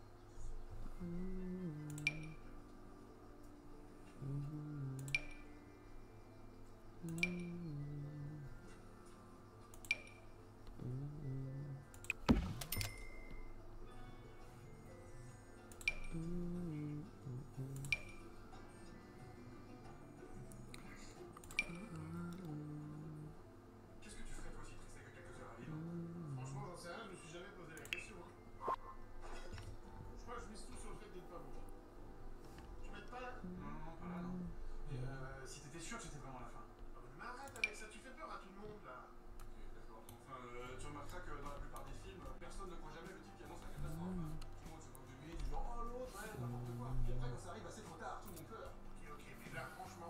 Qu'est-ce que tu ferais toi si tu restais que quelques heures à vivre? Franchement, j'en sais rien, je me suis jamais posé la question. Hein. Je crois que je mise tout sur le fait de ne pas mourir. Tu m'aides pas là? Non, non, non, pas là, non. Et euh, si t'étais sûr que c'était vraiment la fin? Ah, mais arrête avec ça, tu fais peur à tout le monde là. Ok, d'accord. Enfin, euh, tu remarqueras que dans la plupart des films, personne ne croit jamais le type qui annonce la catastrophe. Tout le monde se moque de lui, du genre oh l'autre, ouais, n'importe quoi. Et après, quand ça arrive, bah, c'est trop tard, tout le monde pleure. Ok, ok, mais là, franchement.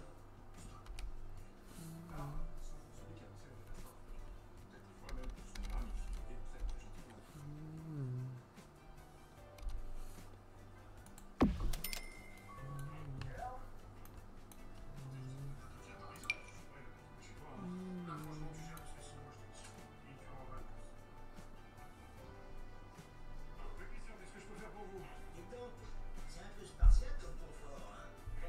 Alors, celui qui a annoncé la catastrophe, peut-être des fois même que son âme, il finit très très gentiment. Dis donc, c'est un peu spartiate comme confort, hein.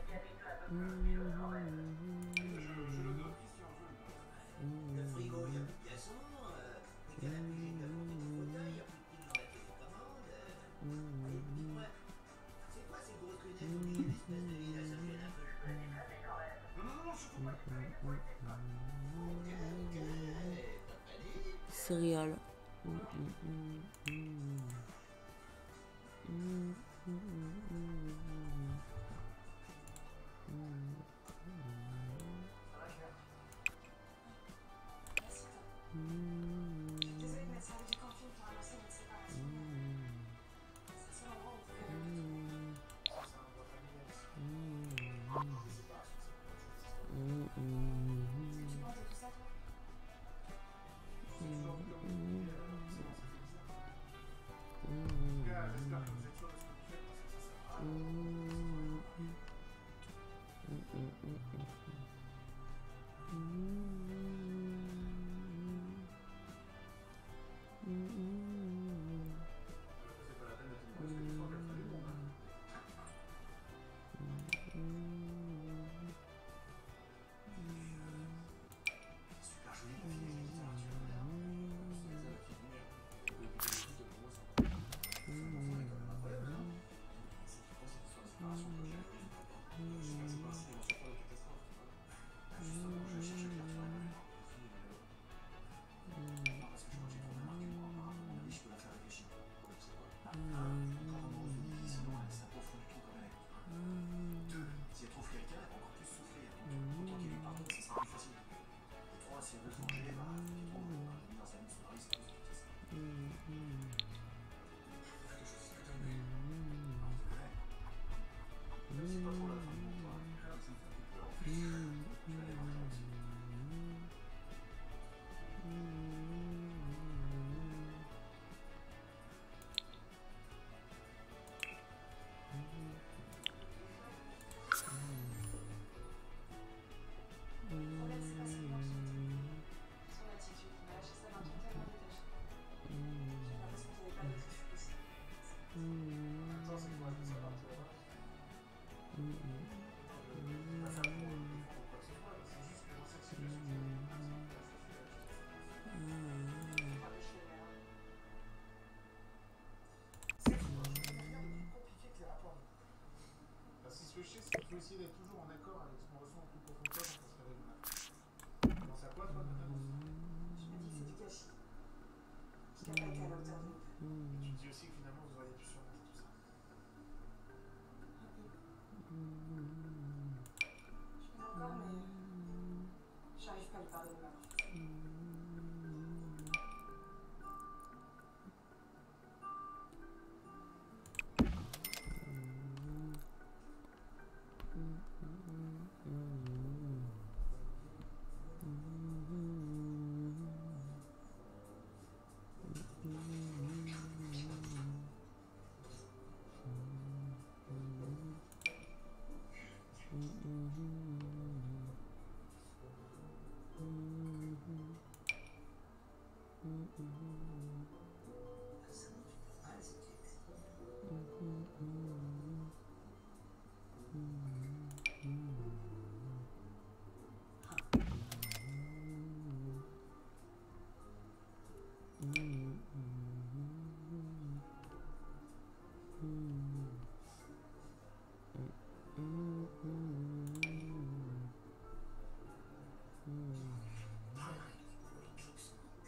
Le frigo, il n'y a plus de glaçons, euh, le canapé, j'ai de la fonte dans le fauteuil, il n'y a plus de pile dans la télécommande. Euh, allez, dites-moi, c'est quoi ces grosses lunettes au milieu de l'espèce de lit là, ça me gêne un peu. Non, non, non, surtout pas. Ok, ok, pas de panique. Céréales. Mm, mm, mm, mm. Mm, mm, mm, mm, mm. Désolée de m'être servi du camping pour annoncer notre séparation. C'est le seul endroit où on peut faire le Tu penses à tout ça, toi? J'espère que vous êtes sûr de ce que vous faites parce que ça sert à rien.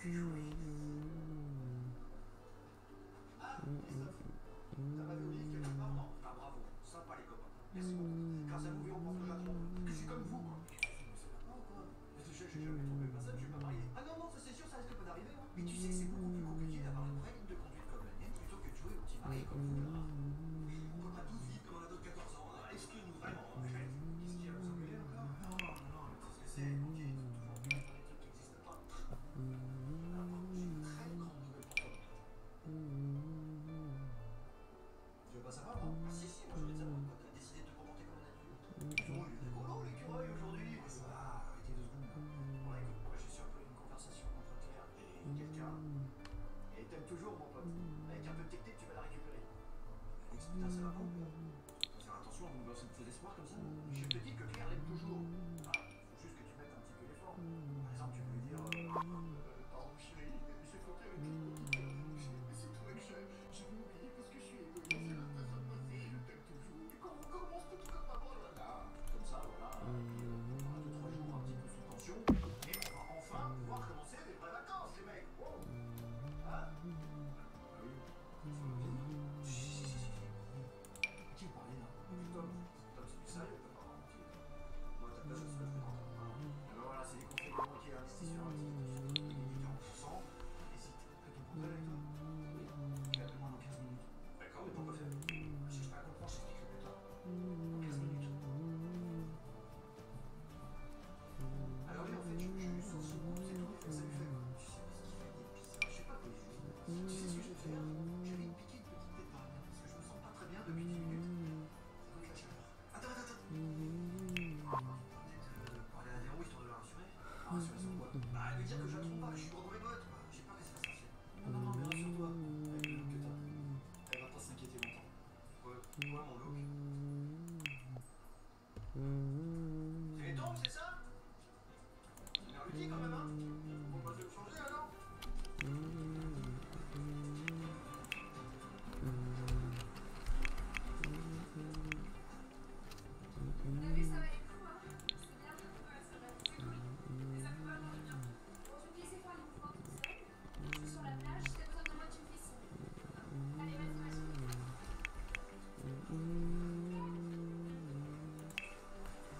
plus jouer. Ah, t'as pas oublié quelque part? Non. Ah, bravo. Sympa, les copains. Merci beaucoup. Grâce à vous, Véro pense que j'apprends. Que je suis comme vous, quoi. C'est pas quoi. J'ai jamais trouvé personne, je vais pas marier. Ah non, non, ça c'est sûr, ça risque pas d'arriver. Hein. Mais tu sais que c'est beaucoup plus compliqué d'avoir une vraie ligne de conduite comme la mienne plutôt que de jouer au petit mari comme vous là. On peut pas tous vivre comme un ado de quatorze ans. Hein. Excuse-nous vraiment. Qu'est-ce qu'il y a, vous engueuler encore? Non, non, non, mais tu sais ce que c'est. Ok, ils ont toujours bien des trucs qui n'existent pas. Alors, j'ai une très grande nouvelle pour toi. Tu veux pas savoir, non? Ah, si, si, moi je veux savoir. Toi, t'as décidé de te comporter comme un adulte. Ils ont eu des colos, l'écureuil aujourd'hui. Ah, arrêtez deux secondes. Bon, écoute, moi je suis un peu une conversation entre Claire et quelqu'un. Et t'aimes toujours, mon pote. Avec un peu de technique, tu vas la récupérer. Alex, putain, ça va pas ou quoi? Faut faire attention à vous me lancer de faux espoirs comme ça. Je te dis que Claire l'aime toujours. Ah, faut juste que tu mettes un petit peu l'effort. Par exemple, tu peux lui dire. Euh, euh, pardon, chérie, j'ai fauté avec lui. Mais c'est toi que j'ai. J'ai oublié parce que je suis égoïste. C'est la façon de passer, je t'aime toujours. Comment commence tout comme avant, voilà. Comme ça, voilà. Un, deux, trois jours un petit peu sous tension. Et on va enfin pouvoir commencer les vraies vacances, les mecs. Wow. Hein? Ah oui. Si, si, si, si. Qui vous parlait là? Tom. Tom, c'est du sérieux, t'as pas menti. Moi, t'as pas chose que je fais dans ta main. Alors voilà, c'est des conseils de banquier investisseur actif. Il est quarante pour cent. Hésite. Avec ton compte avec toi? Oui. Appelle-moi dans quinze minutes. D'accord, mais pourquoi faire? Si je pas comprends, je t'expliquerai plus tard. Dans quinze minutes. Alors oui, en fait, je, je lui sors ce groupe, c'est tout, et ça lui fait. Tu sais pas ce qu'il fait, des pizzas. Je sais pas quoi il joue. Tu sais ce que je vais faire? Je vais lui piquer une petite épargne, parce que je me sens pas très bien depuis dix minutes. Ça doit être la chaleur. Attends, attends, attends. Peut-être euh, parler à Véro histoire de la rassurer. Ah, rassurer sur quoi? Bah, lui dire que je la trompe pas, que je suis droit dans mes bottes, quoi. J'ai peur qu'elle se fasse sorcière. Non, non, non, mais rassure-toi. Elle est mieux que toi. Elle va pas s'inquiéter longtemps. Ouais, moi, mon look. C'est les tombes, c'est ça? C'est bien ludique quand même, hein? On va pas se le changer, alors? T'as vu, ça va les coups, hein? C'est bien. Ouais, c'est vrai. C'est cool. Les aquas, on est bien. Bon, je vais te laisser faire les mouvements toute seule. Je suis sur la plage. Si t'as besoin de moi, tu me fais signe. Allez, vas-y, vas-y.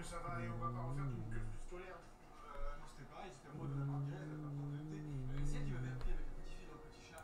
ça va et on va pas refaire tout le cursus scolaire. Euh, non, c'était pareil, c'était moi de la marque Grèce, la part de M D. Euh, c'est elle qui m'avait appris avec le petit fil dans le petit chat.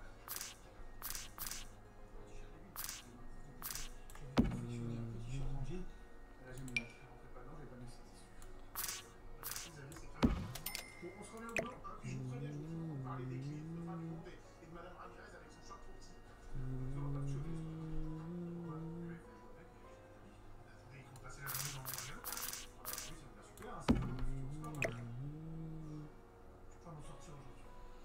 J'avais confectionné un petit chat rangé. Là, j'ai mis la carte, en fait, pas non, j'ai pas mis ça, c'est sûr. Vous avez, c'est très bien. Bon, on se remet au boulot, hein. Je vous préviens, je vous préviens, on parlait des clips de fin du monde et et de Madame Ramirez avec son choc trop petit. Nous on va pas te chauffer, ce truc. Ouais, il faut jouer avec. Attendez, ils vont passer la journée dans mon magasin. Ah, oui, c'est bien super, hein, c'est comme le futur sport. Je peux pas m'en sortir aujourd'hui.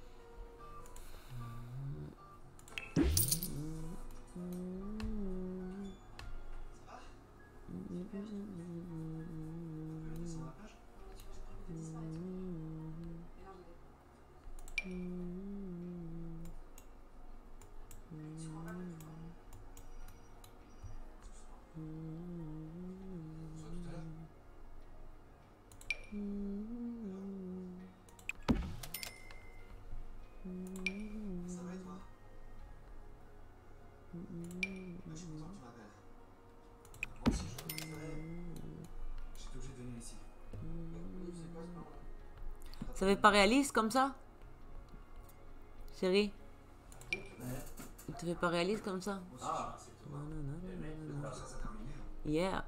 Sur la page. Ça va et toi? Je suis content que tu m'appelles. Moi aussi je préférais. J'étais obligé de venir ici. C'est pas ce moment-là. Ça fait pas réaliste comme ça? Chérie? Il te fait pas réaliste comme ça? Ah, Non, non, non, non, non, non. Ça, ça terminé. Yeah.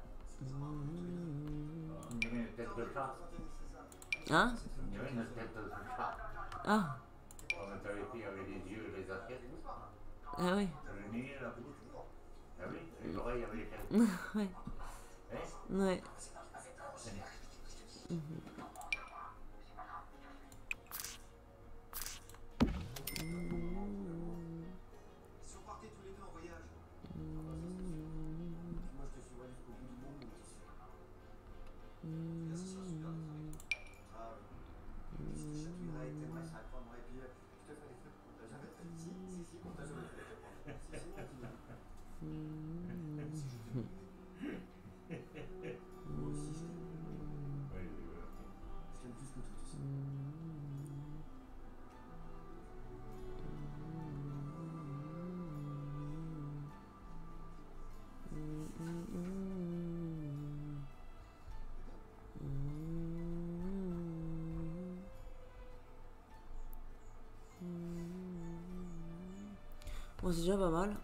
on dirait une tête de chat. Hein? On dirait une tête de chat. Ah. Comme t'avais pris avec les yeux, les assiettes. Ah oui. Le nez, la bouche. Ah oui, les oreilles avec les têtes. Ouais. Hein? Ouais. Mhm. Si on partait tous les deux en voyage. Moi je te suivrai jusqu'au bout du monde. Et là, ce sera super. Ah oui. Je te chatouillerai, t'aimerais, ça prendrait. Et puis euh, je te ferai des trucs qu'on t'a jamais fait. Si, si, si, qu'on t'a jamais fait. Si, si, moi tu viens. Si je t'aime. Moi aussi je t'aime. Oui, oui, oui. Je t'aime plus que tout, tu sais. Bon, c'est déjà pas mal.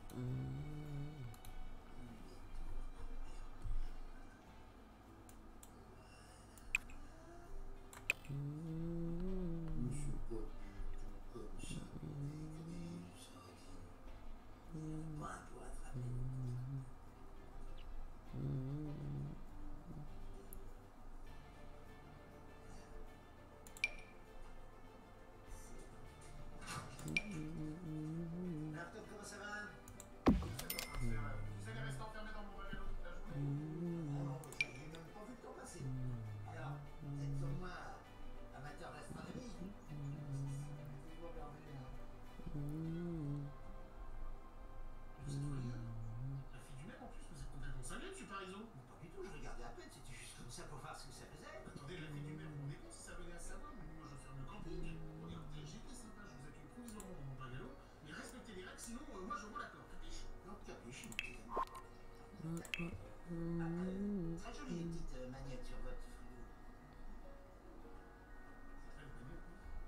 Monsieur Paul, comme ça, ça pas un doigt attrapé. Alors, Tom, comment ça va? Tu sais, rester enfermé dans mon wagon toute la journée. Ah non, j'ai j'ai même pas vu le temps passer. Alors, vous êtes comme moi, amateur d'astronomie. Toujours perdu, hein. La fille du même en plus, mais c'est complètement cinglé, monsieur Parizeau. Pas du tout, je regardais à peine, c'était juste comme ça pour voir ce que ça faisait. Attendez, la fille du maire, vous vous rendez compte si ça venait à savoir, mais moi je ferme le camping. Regardez, j'ai été sympa, je vous accueille provisoirement dans mon bungalow, mais respectez les règles, sinon euh, moi je vois l'accord, capiche? Non, capiche, mon petit ami. Après, très jolie les petites euh, magnettes sur votre frigo. Très bien.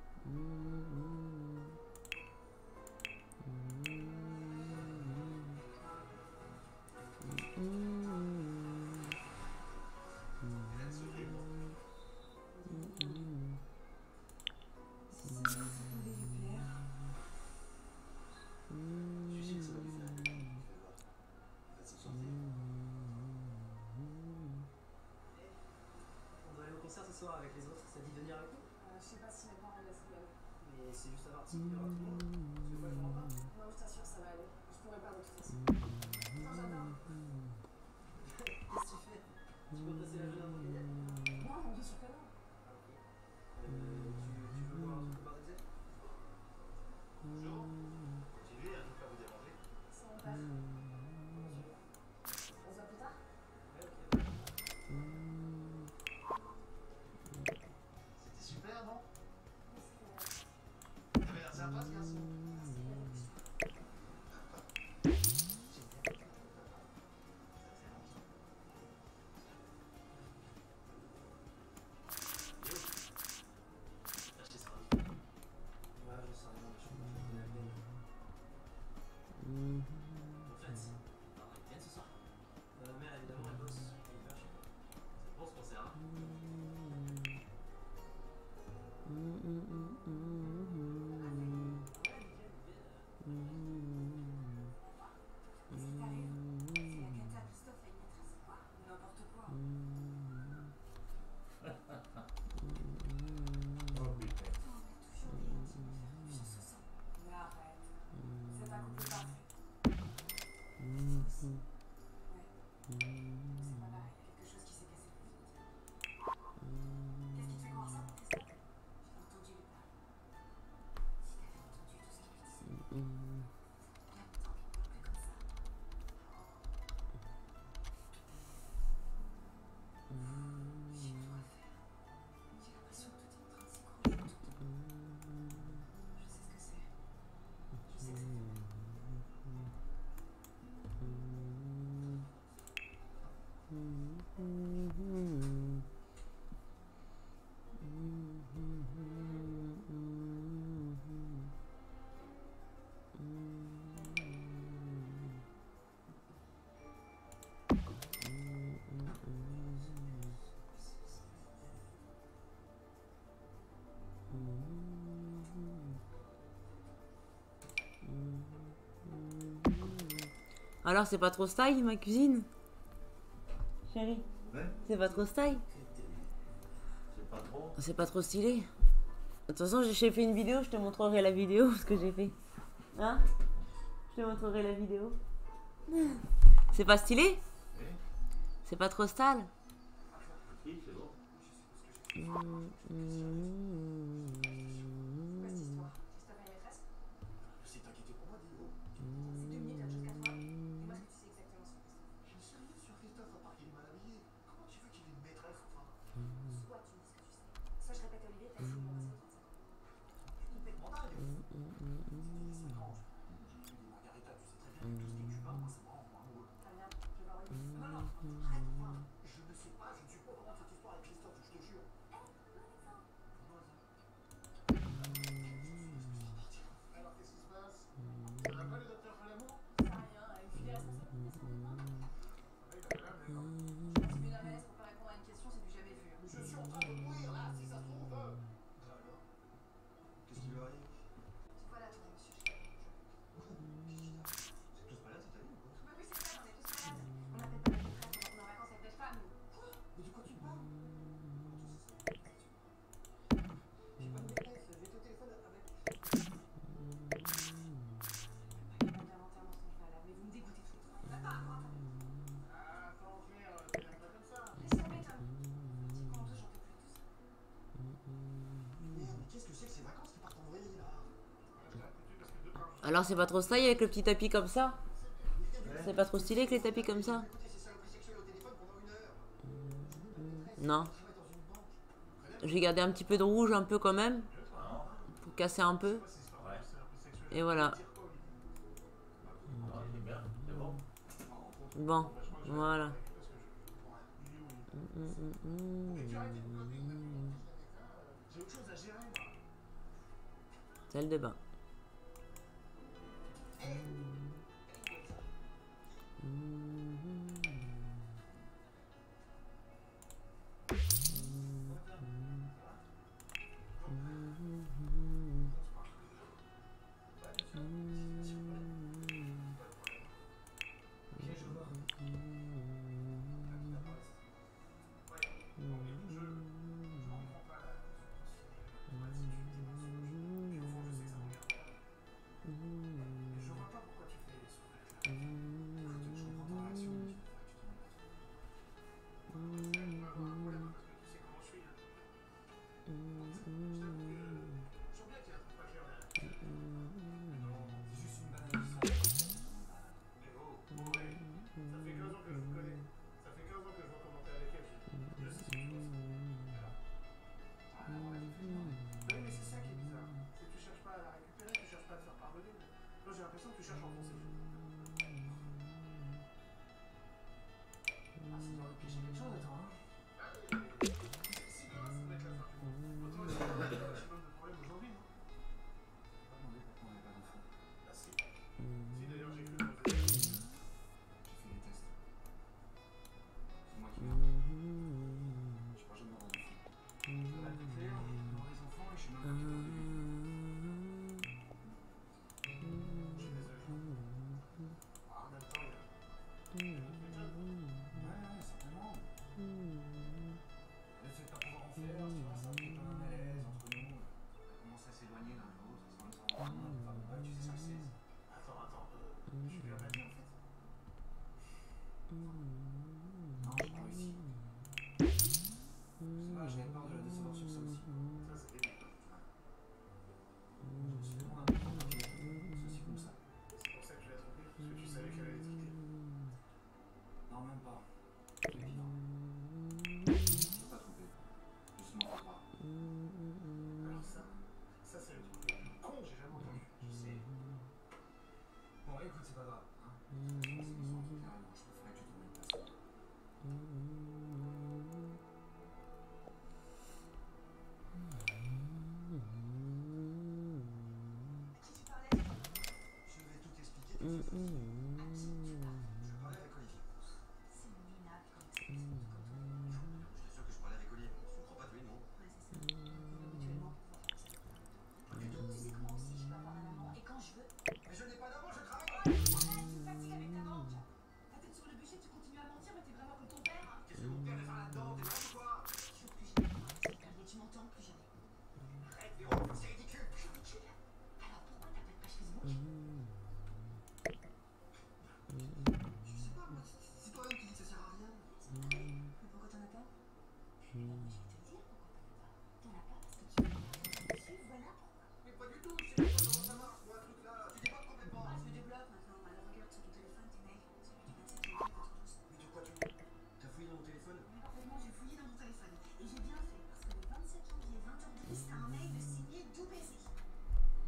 Je suis sûr que ça va lui faire un bien. Tu vas voir. Il va s'en sortir. On doit aller au concert ce soir avec les autres, ça dit de venir avec nous? Je sais pas si mes parents me laissent y aller. Mais c'est juste à partir, il y aura tout le monde. Parce que moi je rentre pas. Non, je t'assure, ça va aller. Je pourrais pas de toute façon. Enfin, j'adore. Qu'est-ce que tu fais? Tu peux passer la journée dans ton cahier? Non, non, bien sûr que non. Ah ok. Euh, tu, tu veux boire un truc au bar d'Excel? Bonjour. Continuez, hein, je ne vais pas vous déranger. C'est mon père. On se voit plus tard? Ouais, ok. C'était super, non? C'était- Il avait l'air sympa ce garçon. J'ai bien aimé ton papa. Ça, c'est gentil. Alors, c'est pas trop style ma cuisine? Chérie, Ouais. c'est pas trop style? C'est pas trop. C'est pas trop stylé? De toute façon, j'ai fait une vidéo, je te montrerai la vidéo, ce que j'ai fait. Hein? Je te montrerai la vidéo. C'est pas stylé? Oui. C'est pas trop style? Si, c'est bon. Mmh, mmh, Christophe et la maîtresse? C'est inquiété pour moi, Diego. C'est deux minutes, elle jusqu'à toi. Dis-moi ce que tu sais exactement sur Christophe. Je ne sais rien sur Christophe, à part qu'il est mal habillé. Comment tu veux qu'il ait une maîtresse, enfin? Soit tu dis ce que tu sais. Soit je répète à Olivier, t'as essayé de me passer Complètement dingue. C'est étrange. Margarita, tu sais très bien que tout ce qui est cubain, moi, c'est vraiment amoureux. Très bien, je vais voir Olivier. Non, non, arrête, moi. Je ne sais pas, je ne suis pas au courant de cette histoire avec Christophe, je te jure. Alors, qu'est-ce qui se passe? Ça va pas, le docteur Flamand? Ça n'a rien, elle fuit les responsables. Je me suis mis d'un malaise pour pas répondre à une question, c'est du jamais vu. Mais je suis en train de mourir, là, si ça se trouve. Alors, qu'est-ce qui lui arrive? Tu vois là, attendez, monsieur, je sais pas. C'est tous malades cette année ou quoi? Bah oui, c'est ça, on est tous malades. On appelle pas la maîtresse, on est en vacances avec notre femme, nous. Mais de quoi tu parles? J'ai pas de maîtresse, je vais être au téléphone avec. On a inventé un mensonge, voilà, mais vous me dégoûtez tous les trois. Il y en a pas, quoi. Ah, faut en faire, c'est pas comme ça. Laisse tomber, Tom. C'est quoi en deux, j'en peux plus de tout ça. Merde, mais qu'est-ce que c'est que ces vacances qui partent en vrille, là? Alors, c'est pas trop style avec le petit tapis comme ça? C'est pas trop stylé avec les tapis comme ça? Écoutez ces saloperies sexuelles au téléphone pendant une heure. Non. Je vais dans une banque. J'ai gardé un petit peu de rouge, un peu quand même. Pour casser un peu. Ouais. Et voilà. Ah, c'est bien, c'est bon. Bon, voilà. J'ai autre chose à gérer, moi. Salle de bain. Je vois pas pourquoi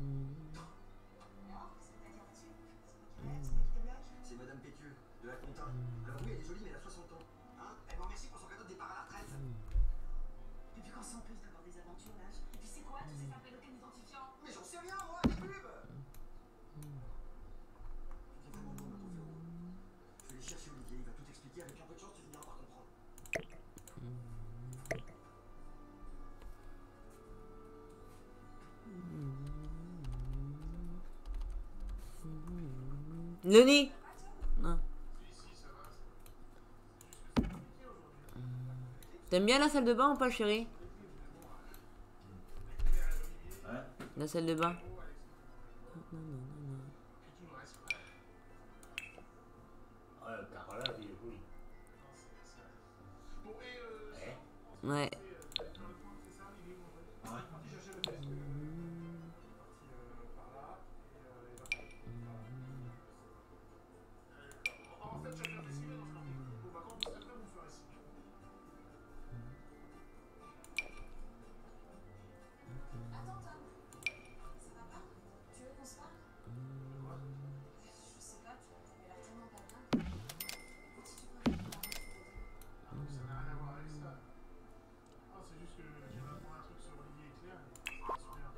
C'est Madame Pétieux, de la compta. Alors oui, elle est jolie, mais elle a soixante ans. Hein? Elle me remercie pour son cadeau de départ à la retraite. Et puis quand c'est en plus d'avoir des aventures d'âge. Et puis c'est quoi tous ces appels aucun identifiant? Mais j'en sais rien, moi, des pubs. Tu dis vraiment non, ma pauvre Véro. Je vais aller chercher Olivier, il va tout expliquer. Avec un peu de chance, tu finiras par comprendre. Le nez. Ah. T'aimes bien la salle de bain ou pas, chérie? Hein? La salle de bain. Ouais, le carrelage, il est joli. Eh? Ouais. En fait, chacun décide dans ce qu'on dit. Bon, bah, quand vous serez prêts, vous le ferez ici. Attends, Tom. Ça va pas? Tu veux qu'on se parle? Je sais pas, tu as l'air tellement pas bien. Écoute, si tu préfères qu'on arrête tous les deux. Ah non, ça n'a rien à voir avec ça. Ah, c'est juste que j'ai appris un truc sur Olivier et Claire et ça m'a super.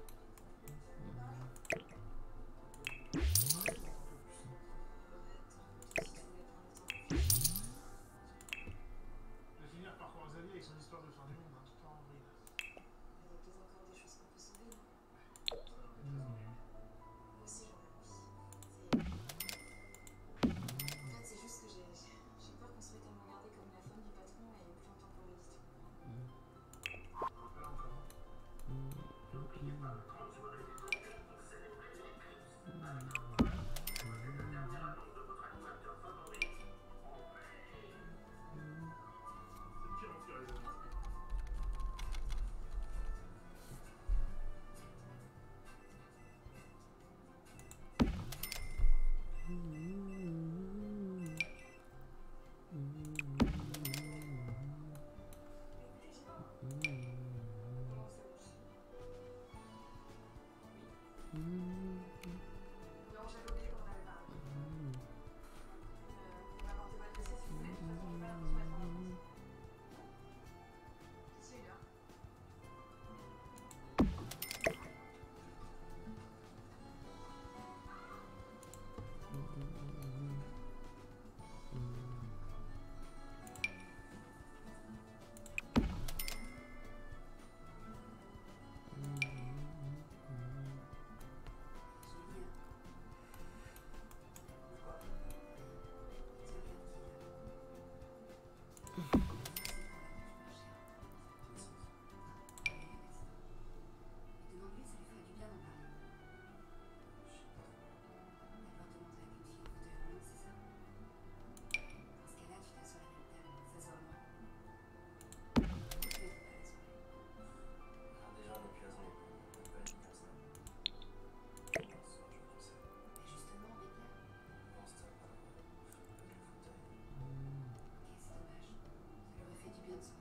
Je vais finir par croire Xavier avec son histoire de fin du monde, hein, tout en vrille. Il y a peut-être encore des choses qu'on peut sauver, non? Moi aussi, j'en ai envie. En fait, c'est juste que j'ai j'ai peur qu'on soit tellement gardé comme la femme du patron et plus longtemps pour le dit. Là encore. C'est qui retire les amis? Non, j'avais oublié qu'on en avait parlé. Euh, on va avoir tes balles de s'il vous plaît. De toute façon, je vais pas leur mettre en avance. C'est une heure. Demande-lui, ça lui ferait du bien d'en parler. D'abord te montrer avec une fille au fauteuil roulant, c'est ça? Dans ce cas-là, tu t'assois à la même table, ça se voit moins. Tu fais pas la soirée. Alors déjà, on a plus à s'en écouter. On va pas être comme ça. Ce soir, je le conseille. Mais justement, on est bien. Non, c'était pas le fauteuil. Ok, c'est dommage. Ça lui aurait fait du bien de sortir.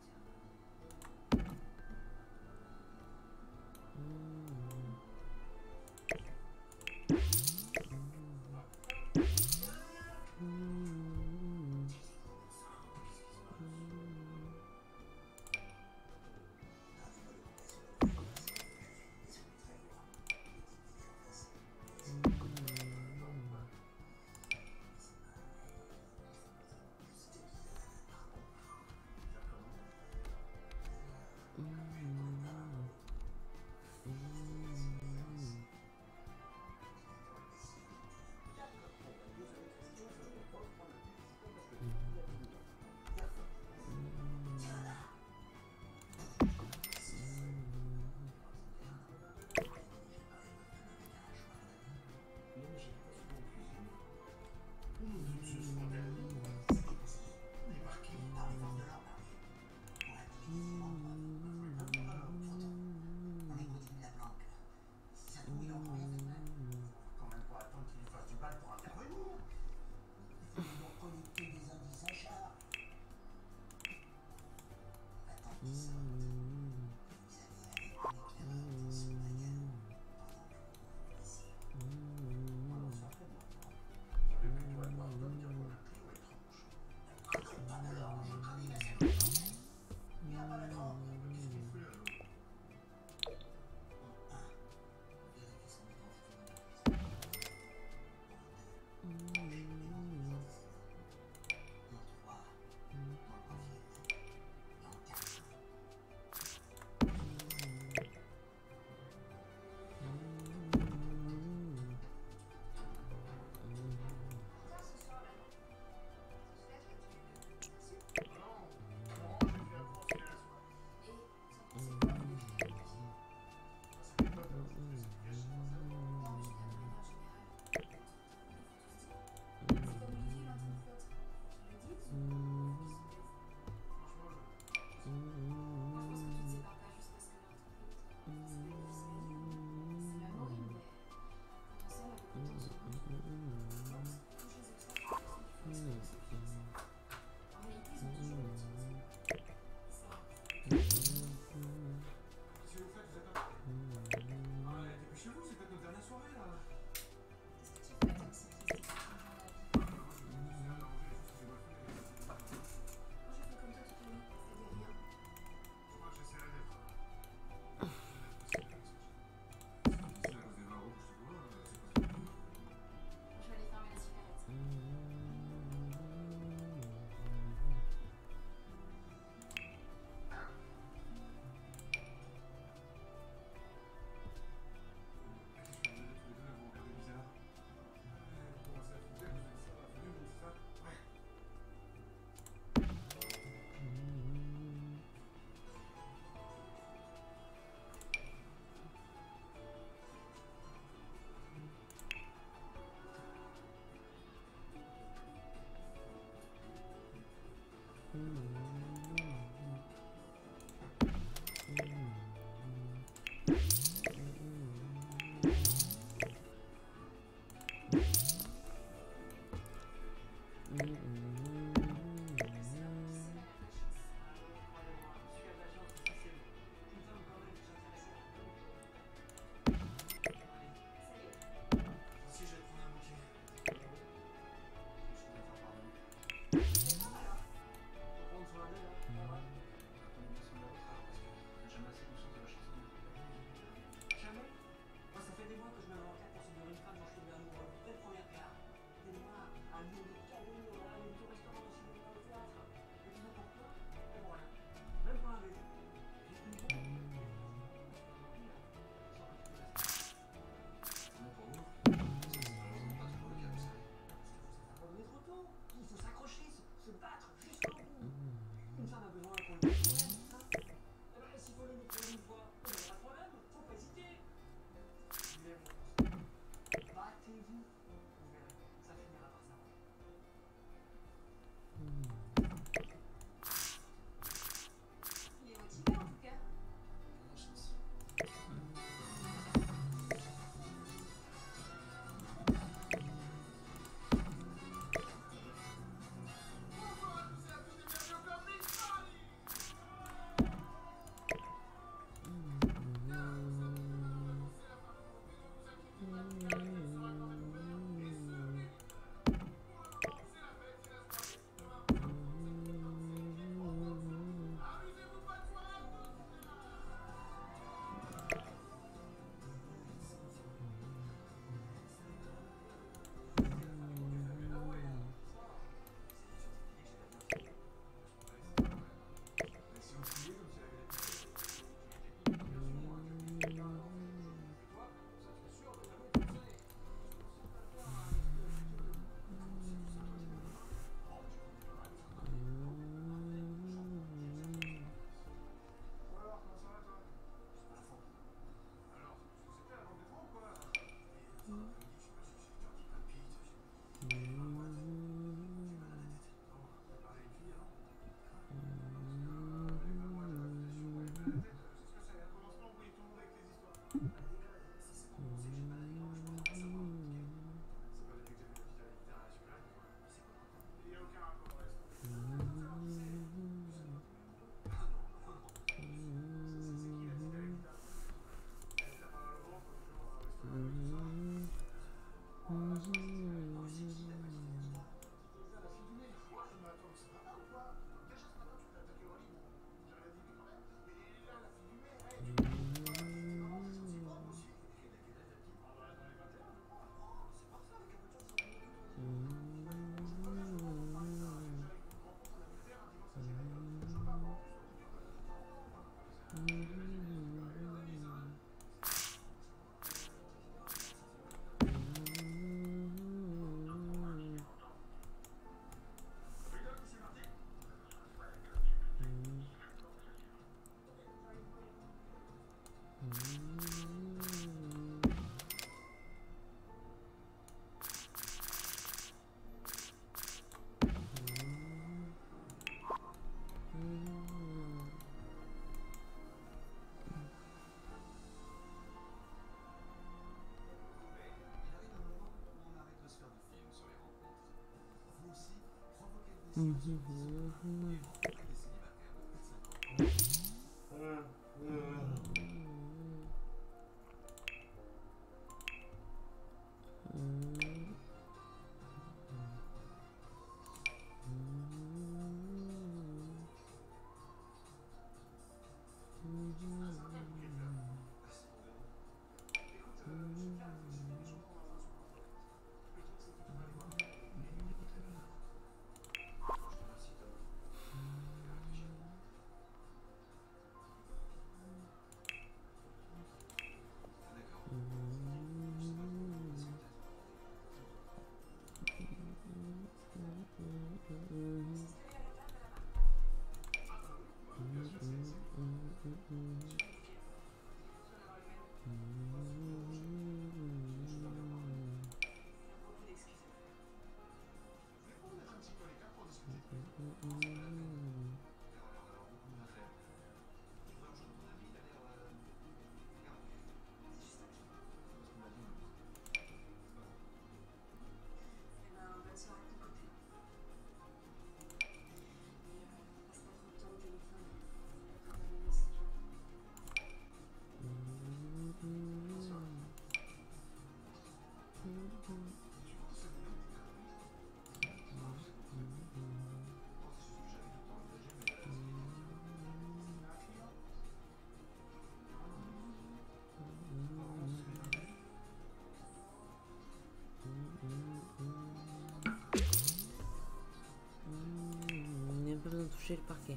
Toucher le parquet.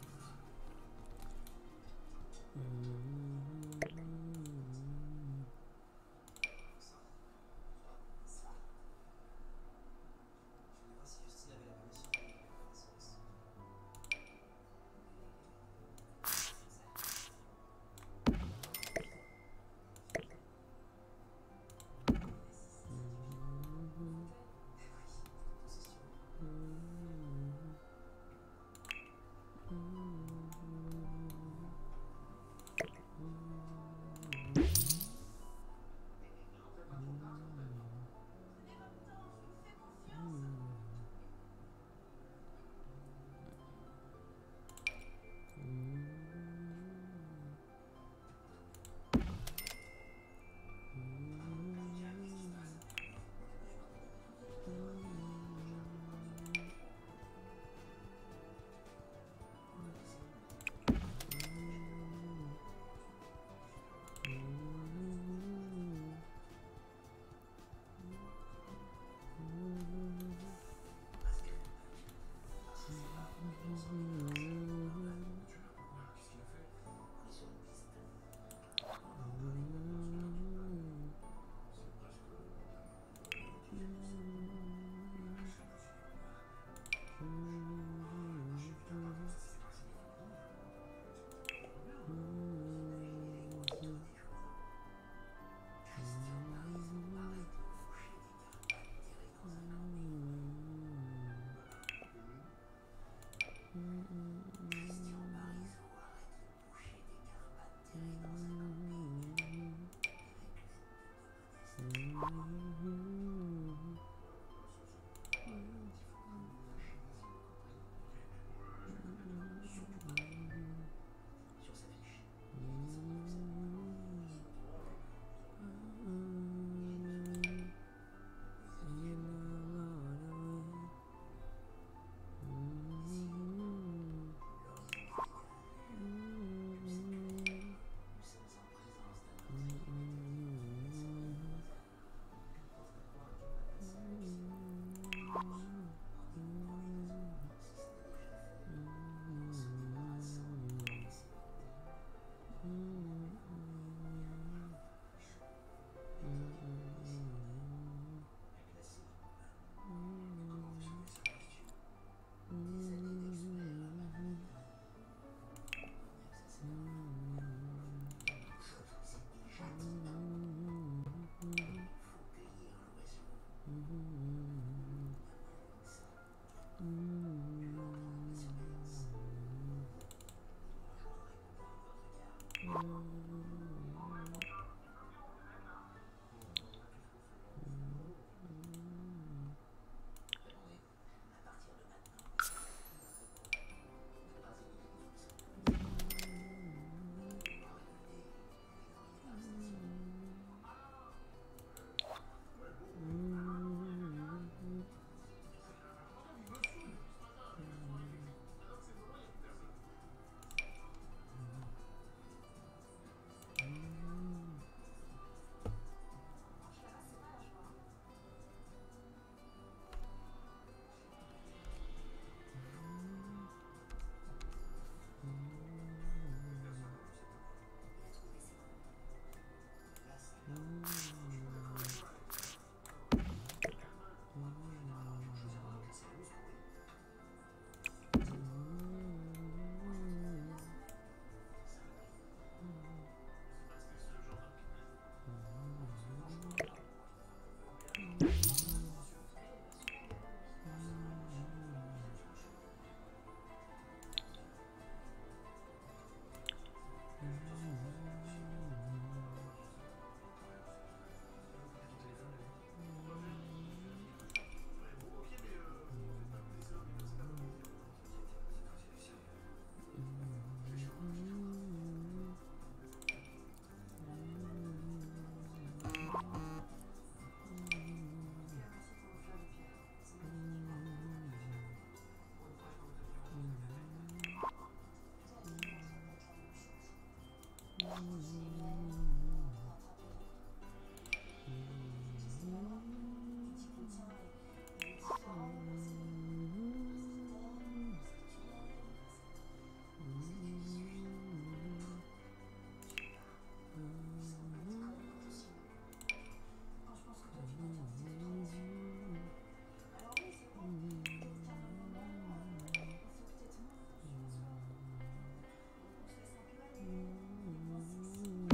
Mm-hmm. On se laisse un peu aller.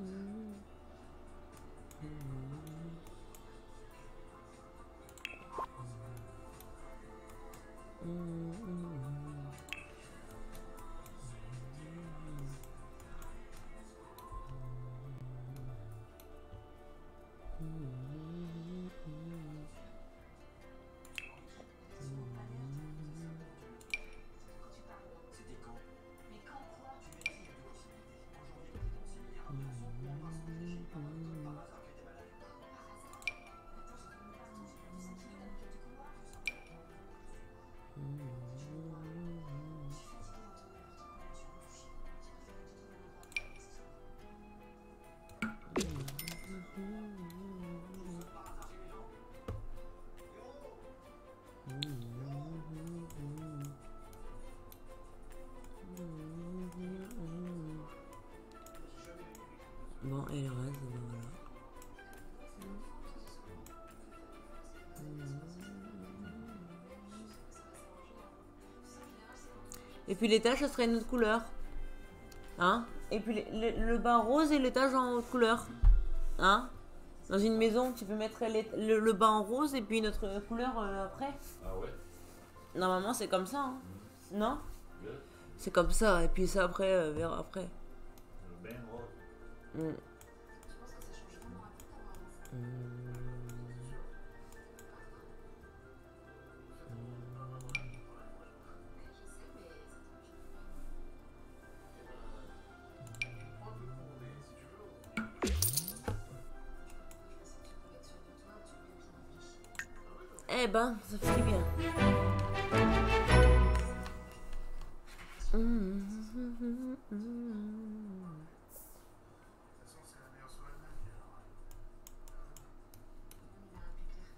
C'était quand? Mais quand quoi? Tu m'as dit il y a deux possibilités. En janvier, tu étais en séminaire à Besançon, on doit se protéger. Comme par hasard, tu étais malade. Bon, et le reste, ben voilà. Et puis l'étage, ça serait une autre couleur. Hein? Et puis le, le, le bain rose et l'étage en autre couleur. Hein? Dans une maison, tu peux mettre les, le, le bain en rose et puis une autre couleur euh, après. Ah ouais? Normalement, c'est comme ça. Hein? Mmh. Non? Le, C'est comme ça. Et puis ça après, euh, verra après. le bain rose. Mm. Je pense que ça change vraiment un peu d'avoir un enfant. Mm. Eh ben, ça fait du bien. Mmh, mmh, mmh, mmh. De toute façon, c'est la meilleure soirée de ma vie, alors. On ira plus clair.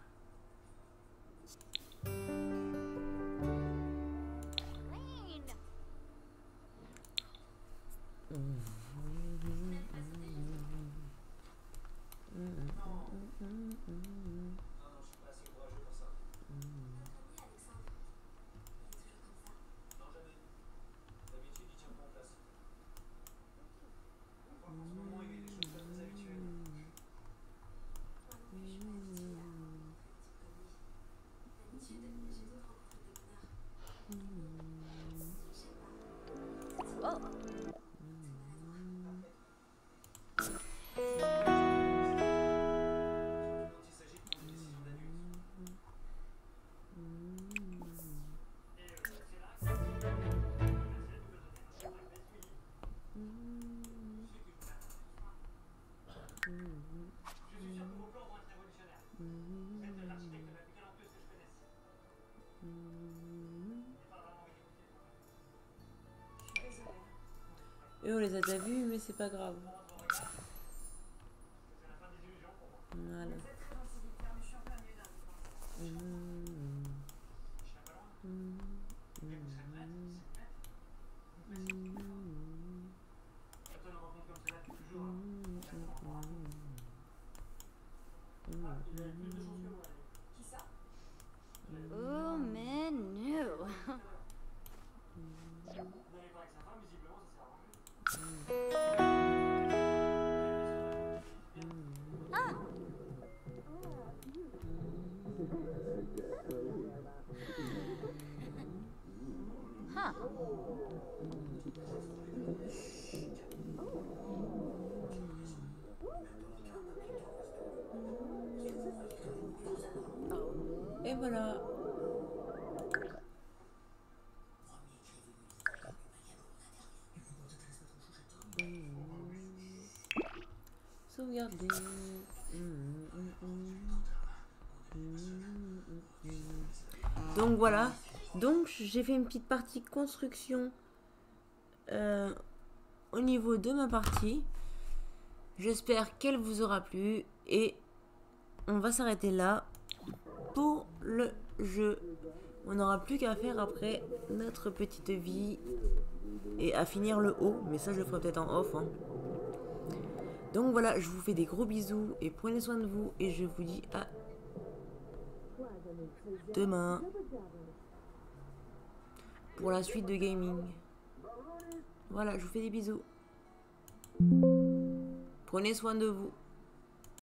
Et on les a déjà vus, mais c'est pas grave. Voilà. Mmh. Mmh. Mmh. Ooh, menu. Ah. Huh. Et voilà. Sauvegarder. Donc voilà. Donc j'ai fait une petite partie construction euh, au niveau de ma partie. J'espère qu'elle vous aura plu et on va s'arrêter là pour le jeu. On n'aura plus qu'à faire après notre petite vie et à finir le haut, mais ça je le ferai peut-être en off. Hein. Donc voilà, je vous fais des gros bisous et prenez soin de vous et je vous dis à demain pour la suite de gaming. Voilà, je vous fais des bisous. Prenez soin de vous.